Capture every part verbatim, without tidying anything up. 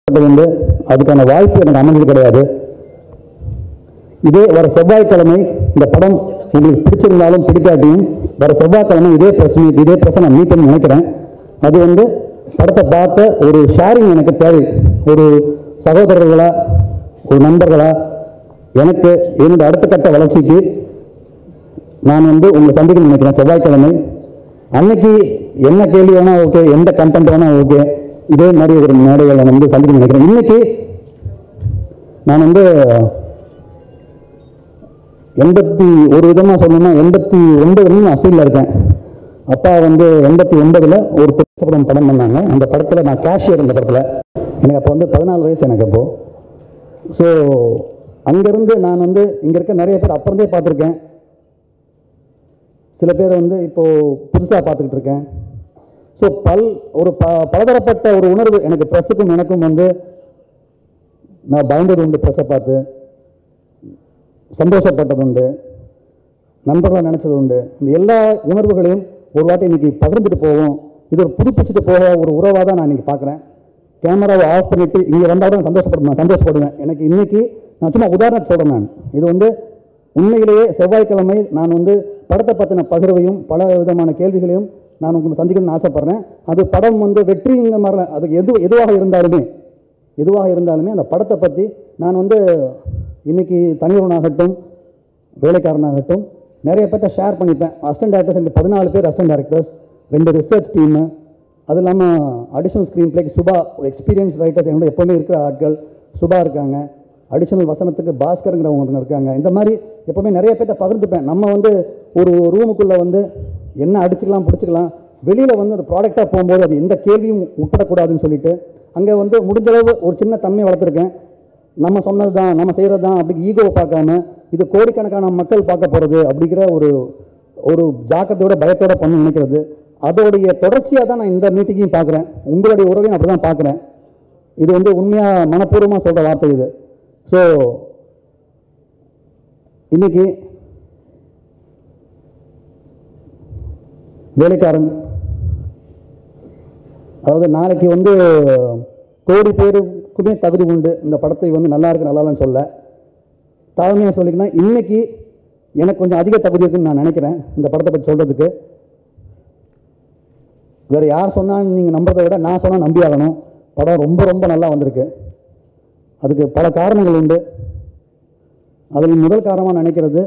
உண்டு. அதுக்கான வாய்ப்பு எனக்கு அமைஞ்சது கிடையாது. இதே வர செவ்வாய்க்கிழமை இந்த படம் உங்களுக்கு பிடிச்சிருந்தாலும் பிடிக்காட்டியும் வர செவ்வாய்க்கிழமை இதே ப்ரெஸ் மீட் இதே ப்ரெஸ்ஸை நான் மீட் பண்ணி நினைக்கிறேன். அது வந்து படத்தை பார்த்த ஒரு ஷேரிங் எனக்கு தேவை. ஒரு சகோதரர்களா ஒரு நண்பர்களா எனக்கு என்னோட அடுத்த கட்ட வளர்ச்சிக்கு நான் வந்து உங்களை சந்திக்க நினைக்கிறேன் செவ்வாய்க்கிழமை. அன்னைக்கு என்ன கேள்வி வேணா ஓகே, எந்த கண்டென்ட் வேணா ஓகே, இதே மாதிரி ஒரு மேடைகளை நான் வந்து சந்திக்க நினைக்கிறேன். இன்னைக்கு நான் வந்து எண்பத்தி ஒரு விதமாக சொல்லணும்னா எண்பத்தி ஒன்பதுலையும் நான் ஃபீல்டில் இருக்கேன். அப்பா வந்து எண்பத்தி ஒன்பதில் ஒரு படம் படம் பண்ணாங்க. அந்த படத்தில் நான் கேஷியர். இந்த படத்தில் எனக்கு அப்போ வந்து பதினாலு வயசு எனக்கு அப்போது. ஸோ அங்கேருந்து நான் வந்து இங்கே இருக்க நிறைய பேர் அப்புறந்தே பார்த்துருக்கேன். சில பேர் வந்து இப்போது புதுசாக பார்த்துக்கிட்டு இருக்கேன். ஸோ பல் ஒரு ப பலதரப்பட்ட ஒரு உணர்வு எனக்கு ப்ரெஸ்ஸுக்கும் எனக்கும் வந்து நான் பயந்தது உண்டு. ப்ரெஸ்ஸை பார்த்து சந்தோஷப்பட்டது உண்டு, நண்பர்களாக நினச்சது உண்டு. இந்த எல்லா உணர்வுகளையும் ஒரு வாட்டி இன்றைக்கி பகிர்ந்துட்டு போவோம். இது ஒரு புதுப்பிச்சுட்டு போக ஒரு உறவாக தான் நான் இன்றைக்கி பார்க்குறேன். கேமராவை ஆஃப் பண்ணிவிட்டு இங்கே வந்தால் தான் சந்தோஷப்படுவேன் சந்தோஷப்படுவேன் எனக்கு இன்றைக்கி நான் சும்மா உதாரணத்தை சொல்கிறேன். நான் இது வந்து உண்மையிலேயே செவ்வாய்க்கிழமை நான் வந்து படத்தை பற்றின பகிர்வையும் பல விதமான கேள்விகளையும் நான் உங்களுக்கு சந்திக்கணும்னு ஆசைப்பட்றேன். அது படம் வந்து வெற்றிங்கிற மாதிரி அது எது எதுவாக இருந்தாலுமே எதுவாக இருந்தாலுமே அந்த படத்தை பற்றி நான் வந்து இன்றைக்கி தனியொருவனாகட்டும் வேலைக்காரனாகட்டும் நிறைய பேர்ட்ட ஷேர் பண்ணிப்பேன். அசிஸ்டன்ட் டேரக்டர்ஸ் எனக்கு பதினாலு பேர் அசிஸ்டன்ட் டேரக்டர்ஸ், ரெண்டு ரிசர்ச் டீமு, அது இல்லாமல் அடிஷ்னல் ஸ்க்ரீன் பிளேக்கு சுபா எக்ஸ்பீரியன்ஸ் ரைட்டர்ஸ் என்னோட எப்போவுமே இருக்கிற ஆட்கள் சுபா இருக்காங்க. அடிஷ்னல் வசனத்துக்கு பாஸ்கருங்கிறவங்க இருக்காங்க. இந்த மாதிரி எப்போவுமே நிறைய பேர்ட்ட பகிர்ந்துப்பேன். நம்ம வந்து ஒரு ரூமுக்குள்ளே வந்து என்ன அடிச்சுக்கலாம் பிடிச்சிக்கலாம், வெளியில் வந்து அந்த ப்ராடக்டாக போகும்போது அது எந்த கேள்வியும் உட்படக்கூடாதுன்னு சொல்லிட்டு அங்கே வந்து முடிஞ்சளவு ஒரு சின்ன தன்மை வளர்த்துருக்கேன். நம்ம சொன்னது தான் நம்ம செய்கிறது தான் அப்படி ஈகோவை பார்க்காம இது கோடிக்கணக்கான மக்கள் பார்க்க போகிறது அப்படிங்கிற ஒரு ஒரு ஜாக்கிரதையோட பயத்தோட பண்ண நினைக்கிறது. அதோடைய தொடர்ச்சியாக தான் நான் இந்த மீட்டிங்கையும் பார்க்குறேன். உங்களுடைய உறவையும் அப்படி தான் பார்க்குறேன். இது வந்து உண்மையாக மனப்பூர்வமாக சொல்கிற வார்த்தை இது. ஸோ இன்னைக்கு வேலைக்காரன், அதாவது நாளைக்கு வந்து கோடி பேருக்குமே தகுதி உண்டு இந்த படத்தை வந்து நல்லா இருக்கு நல்லான்னு சொல்ல. தாழ்மையாக சொல்லிங்கன்னா இன்னைக்கு எனக்கு கொஞ்சம் அதிக தகுதி இருக்குன்னு நான் நினைக்கிறேன் இந்த படத்தை பற்றி சொல்கிறதுக்கு. வேறு யார் சொன்னாலும் நீங்கள் நம்புறதை விட நான் சொன்னால் நம்பி ஆகணும். படம் ரொம்ப ரொம்ப நல்லா வந்திருக்கு. அதுக்கு பல காரணங்கள் உண்டு. அதில் முதல் காரணமாக நினைக்கிறது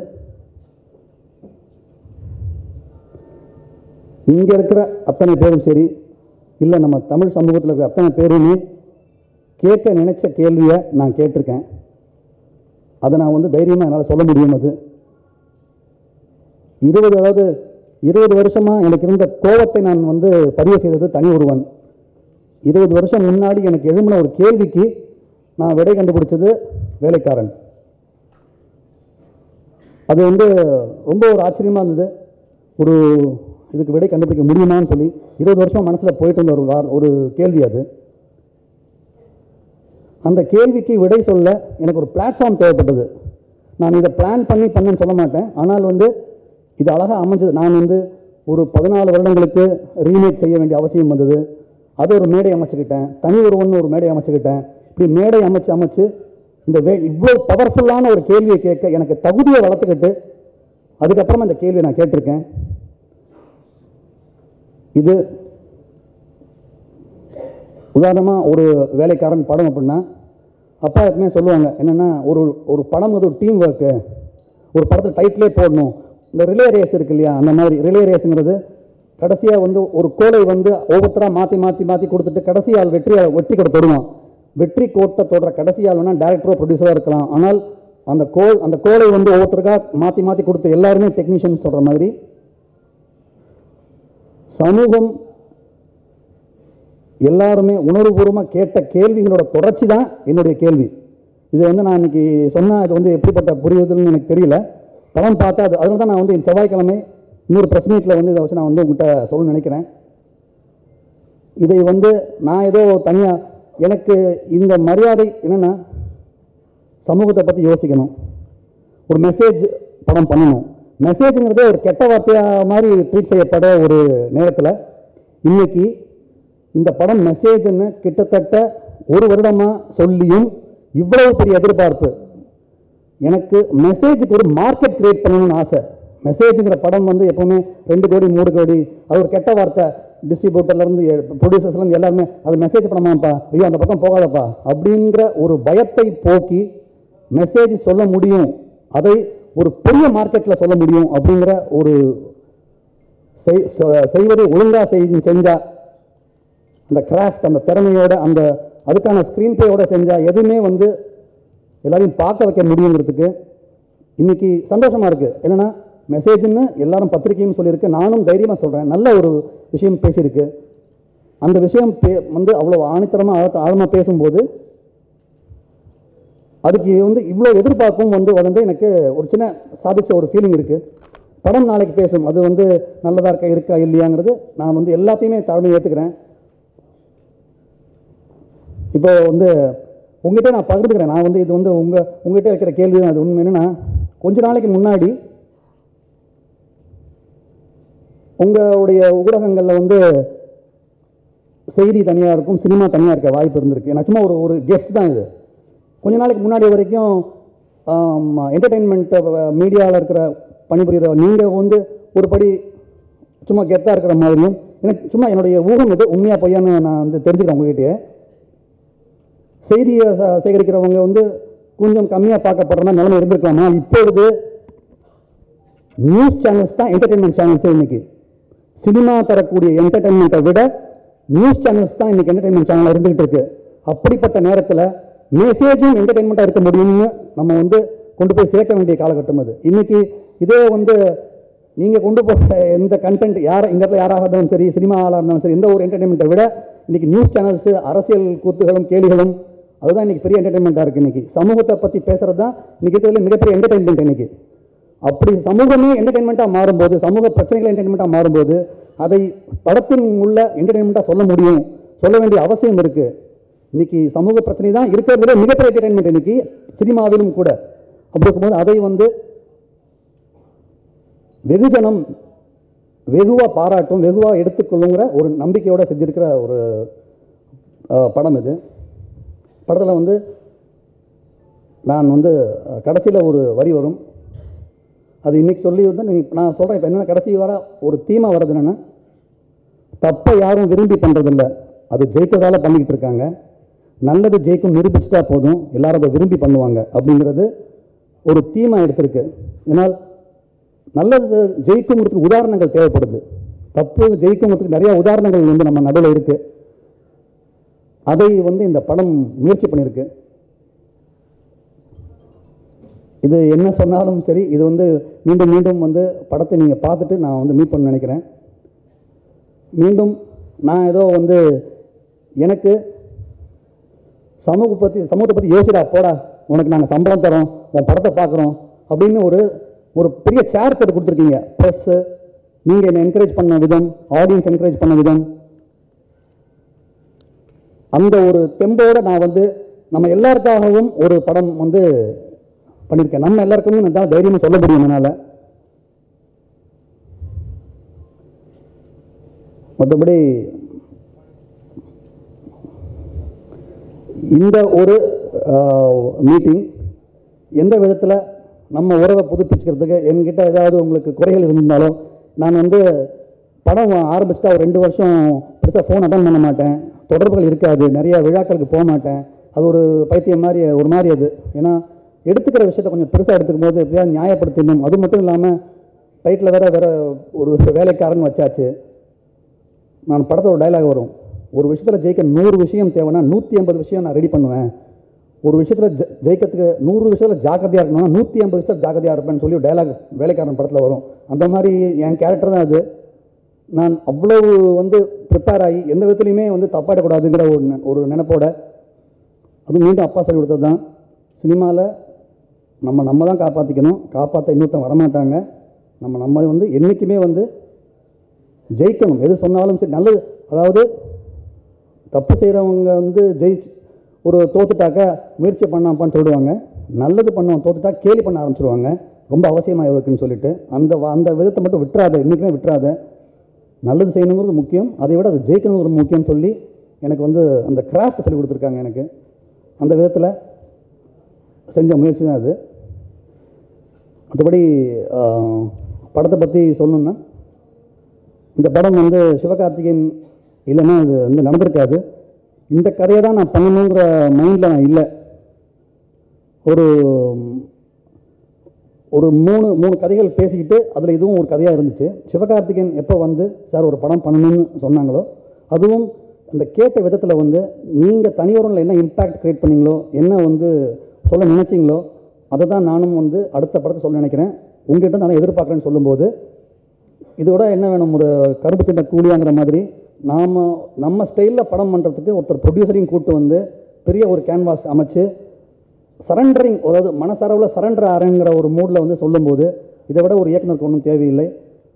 இங்கே இருக்கிற அத்தனை பேரும் சரி, இல்லை நம்ம தமிழ் சமூகத்தில் இருக்கிற அத்தனை பேருமே கேட்க நினைச்ச கேள்வியை நான் கேட்டிருக்கேன். அதை நான் வந்து தைரியமாக என்னால் சொல்ல முடியும். அது இருபது அதாவது இருபது வருஷமாக எனக்கு இருந்த கோபத்தை நான் வந்து பதிவு செய்தது தனி ஒருவன். இருபது வருஷம் முன்னாடி எனக்கு எழும்பின ஒரு கேள்விக்கு நான் விடை கண்டுபிடிச்சது வேலைக்காரன். அது வந்து ரொம்ப ஒரு ஆச்சரியமாக இருந்தது. ஒரு இதுக்கு விடை கண்டுபிடிக்க முடியுமான்னு சொல்லி இருபது வருஷம் மனசில் போயிட்டு இருந்த ஒரு ஒரு கேள்வி அது. அந்த கேள்விக்கு விடை சொல்ல எனக்கு ஒரு பிளாட்ஃபார்ம் தேவைப்பட்டது. நான் இதை பிளான் பண்ணி பண்ணேன்னு சொல்ல மாட்டேன். ஆனால் வந்து இது அழகாக அமைஞ்சது. நான் வந்து ஒரு பதினாலு வருடங்களுக்கு ரீமேக் செய்ய வேண்டிய அவசியம் வந்தது. அது ஒரு மேடை அமைச்சுக்கிட்டேன். தனி ஒருவன் ஒரு மேடை அமைச்சுக்கிட்டேன். இப்படி மேடை அமைச்சு அமைச்சு இந்த வே இவ்வளோ பவர்ஃபுல்லான ஒரு கேள்வியை கேட்க எனக்கு தகுதியை வளர்த்துக்கிட்டு அதுக்கப்புறமா இந்த கேள்வியை நான் கேட்டிருக்கேன். இது உதாரணமாக ஒரு வேலைக்காரன் படம் அப்படின்னா அப்பா எப்பவுமே சொல்லுவாங்க என்னென்னா ஒரு ஒரு படம் வந்து ஒரு டீம் ஒர்க்கு. ஒரு படத்தில் டைட்டிலே போடணும். இந்த ரிலே ரேஸ் இருக்கு இல்லையா, அந்த மாதிரி ரிலே ரேஸுங்கிறது கடைசியாக வந்து ஒரு கோலை வந்து ஒவ்வொருத்தராக மாற்றி மாற்றி மாற்றி கொடுத்துட்டு கடைசி ஆள் வெற்றி வெற்றி கூட தொடுவான். வெற்றி கோட்டை தொடர கடைசி ஆள் வேணால் டேரக்டரோ ப்ரொடியூசராக இருக்கலாம். ஆனால் அந்த கோல் அந்த கோலை வந்து ஒவ்வொருத்தருக்காக மாற்றி மாற்றி கொடுத்து எல்லாருமே டெக்னீஷியன்ஸ் சொல்கிற மாதிரி சமூகம் எல்லாருமே உணர்வுபூர்வமாக கேட்ட கேள்விகளோட தொடர்ச்சி தான் என்னுடைய கேள்வி. இது வந்து நான் இன்னைக்கு சொன்னால் இது வந்து எப்படிப்பட்ட புரியுதுன்னு எனக்கு தெரியல. படம் பார்த்தா அது அதனால தான் நான் வந்து செவ்வாய்க்கிழமை இன்னொரு ப்ரெஸ் மீட்டில் வந்து இதை வச்சு நான் வந்து உங்கள்கிட்ட சொல்ல நினைக்கிறேன். இதை வந்து நான் ஏதோ தனியாக எனக்கு இந்த மரியாதை என்னென்னா சமூகத்தை பற்றி யோசிக்கணும். ஒரு மெசேஜ் படம் பண்ணணும். மெசேஜுங்கிறதே ஒரு கெட்ட வார்த்தையாக மாதிரி ட்ரீட் செய்யப்பட ஒரு நேரத்தில் இன்னைக்கு இந்த படம் மெசேஜ்னு கிட்டத்தட்ட ஒரு வருடமாக சொல்லியும் இவ்வளவு பெரிய எதிர்பார்ப்பு. எனக்கு மெசேஜுக்கு ஒரு மார்க்கெட் கிரியேட் பண்ணணும்னு ஆசை. மெசேஜுங்கிற படம் வந்து எப்போவுமே ரெண்டு கோடி மூணு கோடி அது ஒரு கெட்ட வார்த்தை. டிஸ்ட்ரிபியூட்டர்லேருந்து ப்ரொடியூசர்ஸ்லேருந்து எல்லாருமே அது மெசேஜ் படமாப்பா, ஐயோ அந்த பக்கம் போகாதப்பா அப்படிங்கிற ஒரு பயத்தை போக்கி மெசேஜ் சொல்ல முடியும், அதை ஒரு பெரிய மார்க்கெட்டில் சொல்ல முடியும் அப்படிங்கிற ஒரு செய்வதை ஒழுங்காக செய் செஞ்சா அந்த கிராஃப்ட் அந்த திறமையோட அந்த அதுக்கான ஸ்க்ரீன் பிளேயோட செஞ்சால் எதுவுமே வந்து எல்லாரையும் பார்க்க வைக்க முடியுங்கிறதுக்கு இன்னைக்கு சந்தோஷமாக இருக்குது. என்னென்னா மெசேஜ்னு எல்லாரும் பத்திரிக்கையும் சொல்லியிருக்கு, நானும் தைரியமாக சொல்கிறேன். நல்ல ஒரு விஷயம் பேசியிருக்கு. அந்த விஷயம் பே வந்து அவ்வளோ ஆணித்தரமாக ஆழ ஆழமாக பேசும்போது அதுக்கு வந்து இவ்வளோ எதிர்பார்ப்பும் வந்து வந்து எனக்கு ஒரு சின்ன சாதிச்ச ஒரு ஃபீலிங் இருக்குது. படம் நாளைக்கு பேசும், அது வந்து நல்லதாக இருக்கா இருக்கா இல்லையாங்கிறது நான் வந்து எல்லாத்தையுமே தாழ்மையை ஏற்றுக்கிறேன். இப்போ வந்து உங்கள்கிட்ட நான் பகிர்ந்துக்கிறேன். நான் வந்து இது வந்து உங்கள் உங்கள்கிட்ட வைக்கிற கேள்வி தான். அது உண்மை என்னென்னா, கொஞ்ச நாளைக்கு முன்னாடி உங்களுடைய ஊடகங்களில் வந்து செய்தி தனியாக இருக்கும், சினிமா தனியாக இருக்க வாய்ப்பு இருந்திருக்கு. நான் சும்மா ஒரு ஒரு கெஸ்ட் தான் இது. கொஞ்ச நாளைக்கு முன்னாடி வரைக்கும் என்டர்டெயின்மெண்ட் மீடியாவில் இருக்கிற பணிபுரிகிற நீங்கள் வந்து ஒரு படி சும்மா கெத்தாக இருக்கிற மாதிரியும், எனக்கு சும்மா என்னுடைய ஊகம் இது உண்மையாக பொய்யான்னு நான் வந்து தெரிஞ்சுக்கிறேன். உங்ககிட்டயே செய்தியை சேகரிக்கிறவங்க வந்து கொஞ்சம் கம்மியாக பார்க்கப்படுற நிலைமை இருந்திருக்கலாமா? இப்பொழுது நியூஸ் சேனல்ஸ் தான் என்டர்டெயின்மெண்ட் சேனல்ஸ். இன்னைக்கு சினிமா தரக்கூடிய என்டர்டெயின்மெண்ட்டை விட நியூஸ் சேனல்ஸ் தான் இன்னைக்கு என்டர்டெயின்மெண்ட் சேனல் இருந்துகிட்டு இருக்கு. அப்படிப்பட்ட நேரத்தில் மெசேஜும் என்டர்டெயின்மெண்ட்டாக இருக்க முடியும்னு நம்ம வந்து கொண்டு போய் சேர்க்க வேண்டிய காலகட்டம் அது. இன்னைக்கு இதே வந்து நீங்கள் கொண்டு போகிற எந்த கண்டென்ட் யார் இந்த இடத்துல யாராக இருந்தாலும் சரி, சினிமா ஆளாக இருந்தாலும் சரி, எந்த ஒரு என்டர்டெயின்மெண்ட்டை விட இன்னைக்கு நியூஸ் சேனல்ஸு அரசியல் கூத்துகளும் கேலிகளும் அதுதான் இன்றைக்கி பெரிய என்டர்டெயின்மெண்ட்டாக இருக்குது. இன்றைக்கி சமூகத்தை பற்றி பேசுகிறது தான் இன்றைக்கி இருக்கிறதுல மிகப்பெரிய என்டர்டெயின்மெண்ட். இன்றைக்கி அப்படி சமூகமே என்டர்டெயின்மெண்ட்டாக மாறும்போது, சமூக பிரச்சனைகள் என்டர்டெயின்மெண்ட்டாக மாறும்போது அதை படத்தின் உள்ள என்டர்டெயின்மெண்ட்டாக சொல்ல முடியும், சொல்ல வேண்டிய அவசியம் இருக்குது. இன்றைக்கி சமூக பிரச்சனை தான் இருக்கிறதுல மிகப்பெரிய என்டர்டெயின்மெண்ட் இன்றைக்கி சினிமாவிலும் கூட. அப்படி இருக்கும்போது அதை வந்து வெகுஜனம் வெகுவாக பாராட்டும், வெகுவாக எடுத்துக்கொள்ளுங்கிற ஒரு நம்பிக்கையோடு செஞ்சிருக்கிற ஒரு படம் இது. படத்தில் வந்து நான் வந்து கடைசியில் ஒரு வரி வரும், அது இன்றைக்கி சொல்லி வந்து நான் சொல்கிறேன். இப்போ என்னென்னா கடைசி வர ஒரு தீமாக வர்றது என்னென்னா, தப்பை யாரும் விரும்பி பண்ணுறதில்ல, அது ஜெயிக்கிறதால பண்ணிக்கிட்டு இருக்காங்க. நல்லது ஜெயிக்கும் நிரூபிச்சுட்டா போதும், எல்லாரும் அதை விரும்பி பண்ணுவாங்க அப்படிங்கிறது ஒரு தீமாக எடுத்திருக்கு. ஏன்னால் நல்லது ஜெயிக்குங்கிறதுக்கு உதாரணங்கள் தேவைப்படுது, தப்பு ஜெயிக்குங்கிறதுக்கு நிறையா உதாரணங்கள் வந்து நம்ம நடுவில் இருக்குது. அதை வந்து இந்த படம் முயற்சி பண்ணியிருக்கு. இது என்ன சொன்னாலும் சரி, இது வந்து மீண்டும் மீண்டும் வந்து படத்தை நீங்கள் பார்த்துட்டு நான் வந்து மீட் பண்ண நினைக்கிறேன். மீண்டும் நான் ஏதோ வந்து எனக்கு சமூக பற்றி சமூகத்தை பற்றி யோசிடா போடா, உனக்கு நாங்கள் சம்பளம் தரோம், உன் படத்தை பார்க்குறோம் அப்படின்னு ஒரு ஒரு பெரிய சேர் போட்டு கொடுத்துருக்கீங்க. ப்ரெஸ்ஸு, நீங்கள் என்னை என்கரேஜ் பண்ண விதம், ஆடியன்ஸ் என்கரேஜ் பண்ண விதம், அந்த ஒரு தெம்போடு நான் வந்து நம்ம எல்லாருக்காகவும் ஒரு படம் வந்து பண்ணியிருக்கேன். நம்ம எல்லாருக்குமே நான் தைரியமாக சொல்ல முடியும் என்னால். மற்றபடி இந்த ஒரு மீட்டிங் எந்த விதத்தில் நம்ம உறவை புதுப்பிச்சுக்கிறதுக்கு என்கிட்ட ஏதாவது உங்களுக்கு குறைகள் இருந்தாலும், நான் வந்து படம் ஆரம்பிச்சுட்டா ஒரு ரெண்டு வருஷம் பெருசாக ஃபோன் அட்டன் பண்ண மாட்டேன், தொடர்புகள் இருக்காது, நிறையா விழாக்களுக்கு போக மாட்டேன். அது ஒரு பைத்தியம் மாதிரி ஒரு மாதிரி அது. ஏன்னா எடுத்துக்கிற விஷயத்தை கொஞ்சம் பெருசாக எடுத்துக்கும் போது எப்படியாவது நியாயப்படுத்தணும். அது மட்டும் இல்லாமல் டைட்டில் வேறு வேறு ஒரு வேலைக்காரன் வச்சாச்சு. நான் படத்தில் ஒரு டைலாக் வரும், ஒரு விஷயத்தில் ஜெயிக்க நூறு விஷயம் தேவைன்னா நூற்றி ஐம்பது விஷயம் நான் ரெடி பண்ணுவேன், ஒரு விஷயத்தில் ஜெ ஜெயிக்கிறதுக்கு நூறு விஷயத்தில் ஜாக்கிரதையாக இருக்கணும்னா நூற்றி ஐம்பது விஷயத்தில் ஜாக்கிரதையாக இருப்பேன்னு சொல்லி ஒரு டைலாக் வேலைக்காரன் படத்தில் வரும். அந்த மாதிரி என் கேரக்டர் தான் அது. நான் அவ்வளவு வந்து ப்ரிப்பேர் ஆகி எந்த விதத்துலையுமே வந்து தப்பாயிடக்கூடாதுங்கிற ஒரு ஒரு நினைப்போட, அதுவும் மீண்டும் அப்பா சொல்லி கொடுத்தது தான், சினிமாவில் நம்ம நம்ம தான் காப்பாற்றிக்கணும், காப்பாற்ற இன்னொருத்தன் வரமாட்டாங்க. நம்ம நம்ம வந்து என்றைக்குமே வந்து ஜெயிக்கணும். எது சொன்னாலும் சரி நல்லது, அதாவது தப்பு செய்கிறவங்க வந்து ஜெயிச்சு ஒரு தோத்துட்டாக்க முயற்சி பண்ணாப்பான்னு சொல்லிடுவாங்க, நல்லது பண்ணுவோம் தோத்துட்டா கேலி பண்ண ஆரம்பிச்சிடுவாங்க, ரொம்ப அவசியமாக இருக்குன்னு சொல்லிட்டு அந்த அந்த விதத்தை மட்டும் விட்டுறாத, என்றைக்குமே விட்டுறாத. நல்லது செய்யணுங்கிறது முக்கியம், அதை விட அது ஜெயிக்கணுங்கிறது முக்கியம்னு சொல்லி எனக்கு வந்து அந்த கிராஃப்ட் சொல்லி கொடுத்துருக்காங்க. எனக்கு அந்த விதத்தில் செஞ்ச முயற்சி தான் அது. மற்றபடி படத்தை பற்றி சொல்லணுன்னா, இந்த படம் வந்து சிவகார்த்திகேயன் இல்லைன்னா அது வந்து நடந்திருக்காது. இந்த கதையை தான் நான் பண்ணணுங்கிற மைண்டில் நான் இல்லை. ஒரு ஒரு மூணு மூணு கதைகள் பேசிக்கிட்டு அதில் இதுவும் ஒரு கதையாக இருந்துச்சு. சிவகார்த்திகேயன் எப்போ வந்து சார் ஒரு படம் பண்ணணும்னு சொன்னாங்களோ, அதுவும் அந்த கேட்ட விதத்தில் வந்து நீங்கள் தனியொருவனில் என்ன இம்பேக்ட் க்ரியேட் பண்ணீங்களோ, என்ன வந்து சொல்ல நினச்சிங்களோ, அதை தான் நானும் வந்து அடுத்த படத்தை சொல்ல நினைக்கிறேன். உங்கள்கிட்ட நான் எதிர்பார்க்குறேன்னு சொல்லும்போது, இதோட என்ன வேணும், ஒரு கருப்பு திட்ட கூலியாங்கிற மாதிரி நாம் நம்ம ஸ்டைலில் படம் பண்ணுறதுக்கு ஒருத்தர் ப்ரொடியூசரையும் கூப்பிட்டு வந்து பெரிய ஒரு கேன்வாஸ் அமைச்சு சரண்டரிங், அதாவது மனசரவில் சரண்டர் ஆகிறங்கிற ஒரு மூடில் வந்து சொல்லும்போது, இதை விட ஒரு இயக்குனருக்கு ஒன்றும் தேவையில்லை.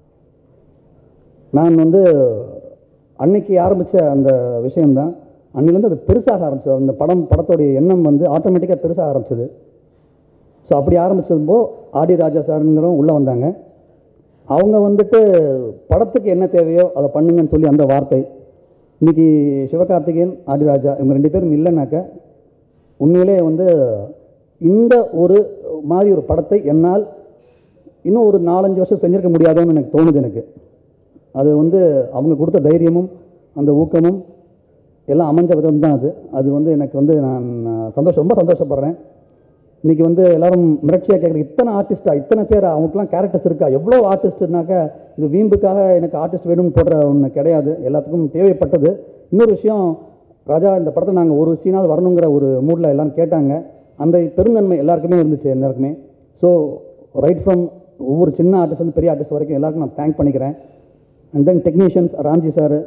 நான் வந்து அன்னைக்கு ஆரம்பித்த அந்த விஷயம்தான் அன்னிலேருந்து அது பெருசாக ஆரம்பிச்சது. அந்த படம் படத்தோடைய எண்ணம் வந்து ஆட்டோமேட்டிக்காக பெருசாக ஆரம்பிச்சது. ஸோ அப்படி ஆரம்பிச்சதுப்போ ஆடி ராஜா சாருங்கிறவங்க உள்ளே வந்தாங்க. அவங்க வந்துட்டு படத்துக்கு என்ன தேவையோ அதை பண்ணுங்கன்னு சொல்லி அந்த வார்த்தை. இன்றைக்கி சிவகார்த்திகேயன், ஆடி ராஜா இவங்க ரெண்டு பேரும் இல்லைனாக்க உண்மையிலே வந்து இந்த ஒரு மாதிரி ஒரு படத்தை என்னால் இன்னும் ஒரு நாலஞ்சு வருஷம் செஞ்சிருக்க முடியாதோன்னு எனக்கு தோணுது. எனக்கு அது வந்து அவங்க கொடுத்த தைரியமும் அந்த ஊக்கமும் எல்லாம் அமைஞ்ச விதம் தான் அது. அது வந்து எனக்கு வந்து நான் சந்தோஷம், ரொம்ப சந்தோஷப்படுறேன். இன்றைக்கி வந்து எல்லோரும் மிரட்சியாக கேட்குற, இத்தனை ஆர்டிஸ்ட்டாக, இத்தனை பேர், அவங்களுக்குலாம் கேரக்டர்ஸ் இருக்கா, எவ்வளோ ஆர்டிஸ்ட்னாக்கா இது வீம்புக்காக எனக்கு ஆர்டிஸ்ட் வேணும்னு போடுற ஒன்று கிடையாது, எல்லாத்துக்கும் தேவைப்பட்டது. இன்னொரு விஷயம், ராஜா இந்த படத்தில் நாங்கள் ஒரு சீனாவது வரணுங்கிற ஒரு மூடில் எல்லோரும் கேட்டாங்க. அந்த பெருந்தன்மை எல்லாருக்குமே இருந்துச்சு, எல்லாருக்குமே. ஸோ ரைட் ஃப்ரம் ஒவ்வொரு சின்ன ஆர்டிஸ்ட் வந்து பெரிய ஆர்டிஸ்ட் வரைக்கும் எல்லாருக்கும் நான் தேங்க் பண்ணிக்கிறேன். And then technicians, Ramji sir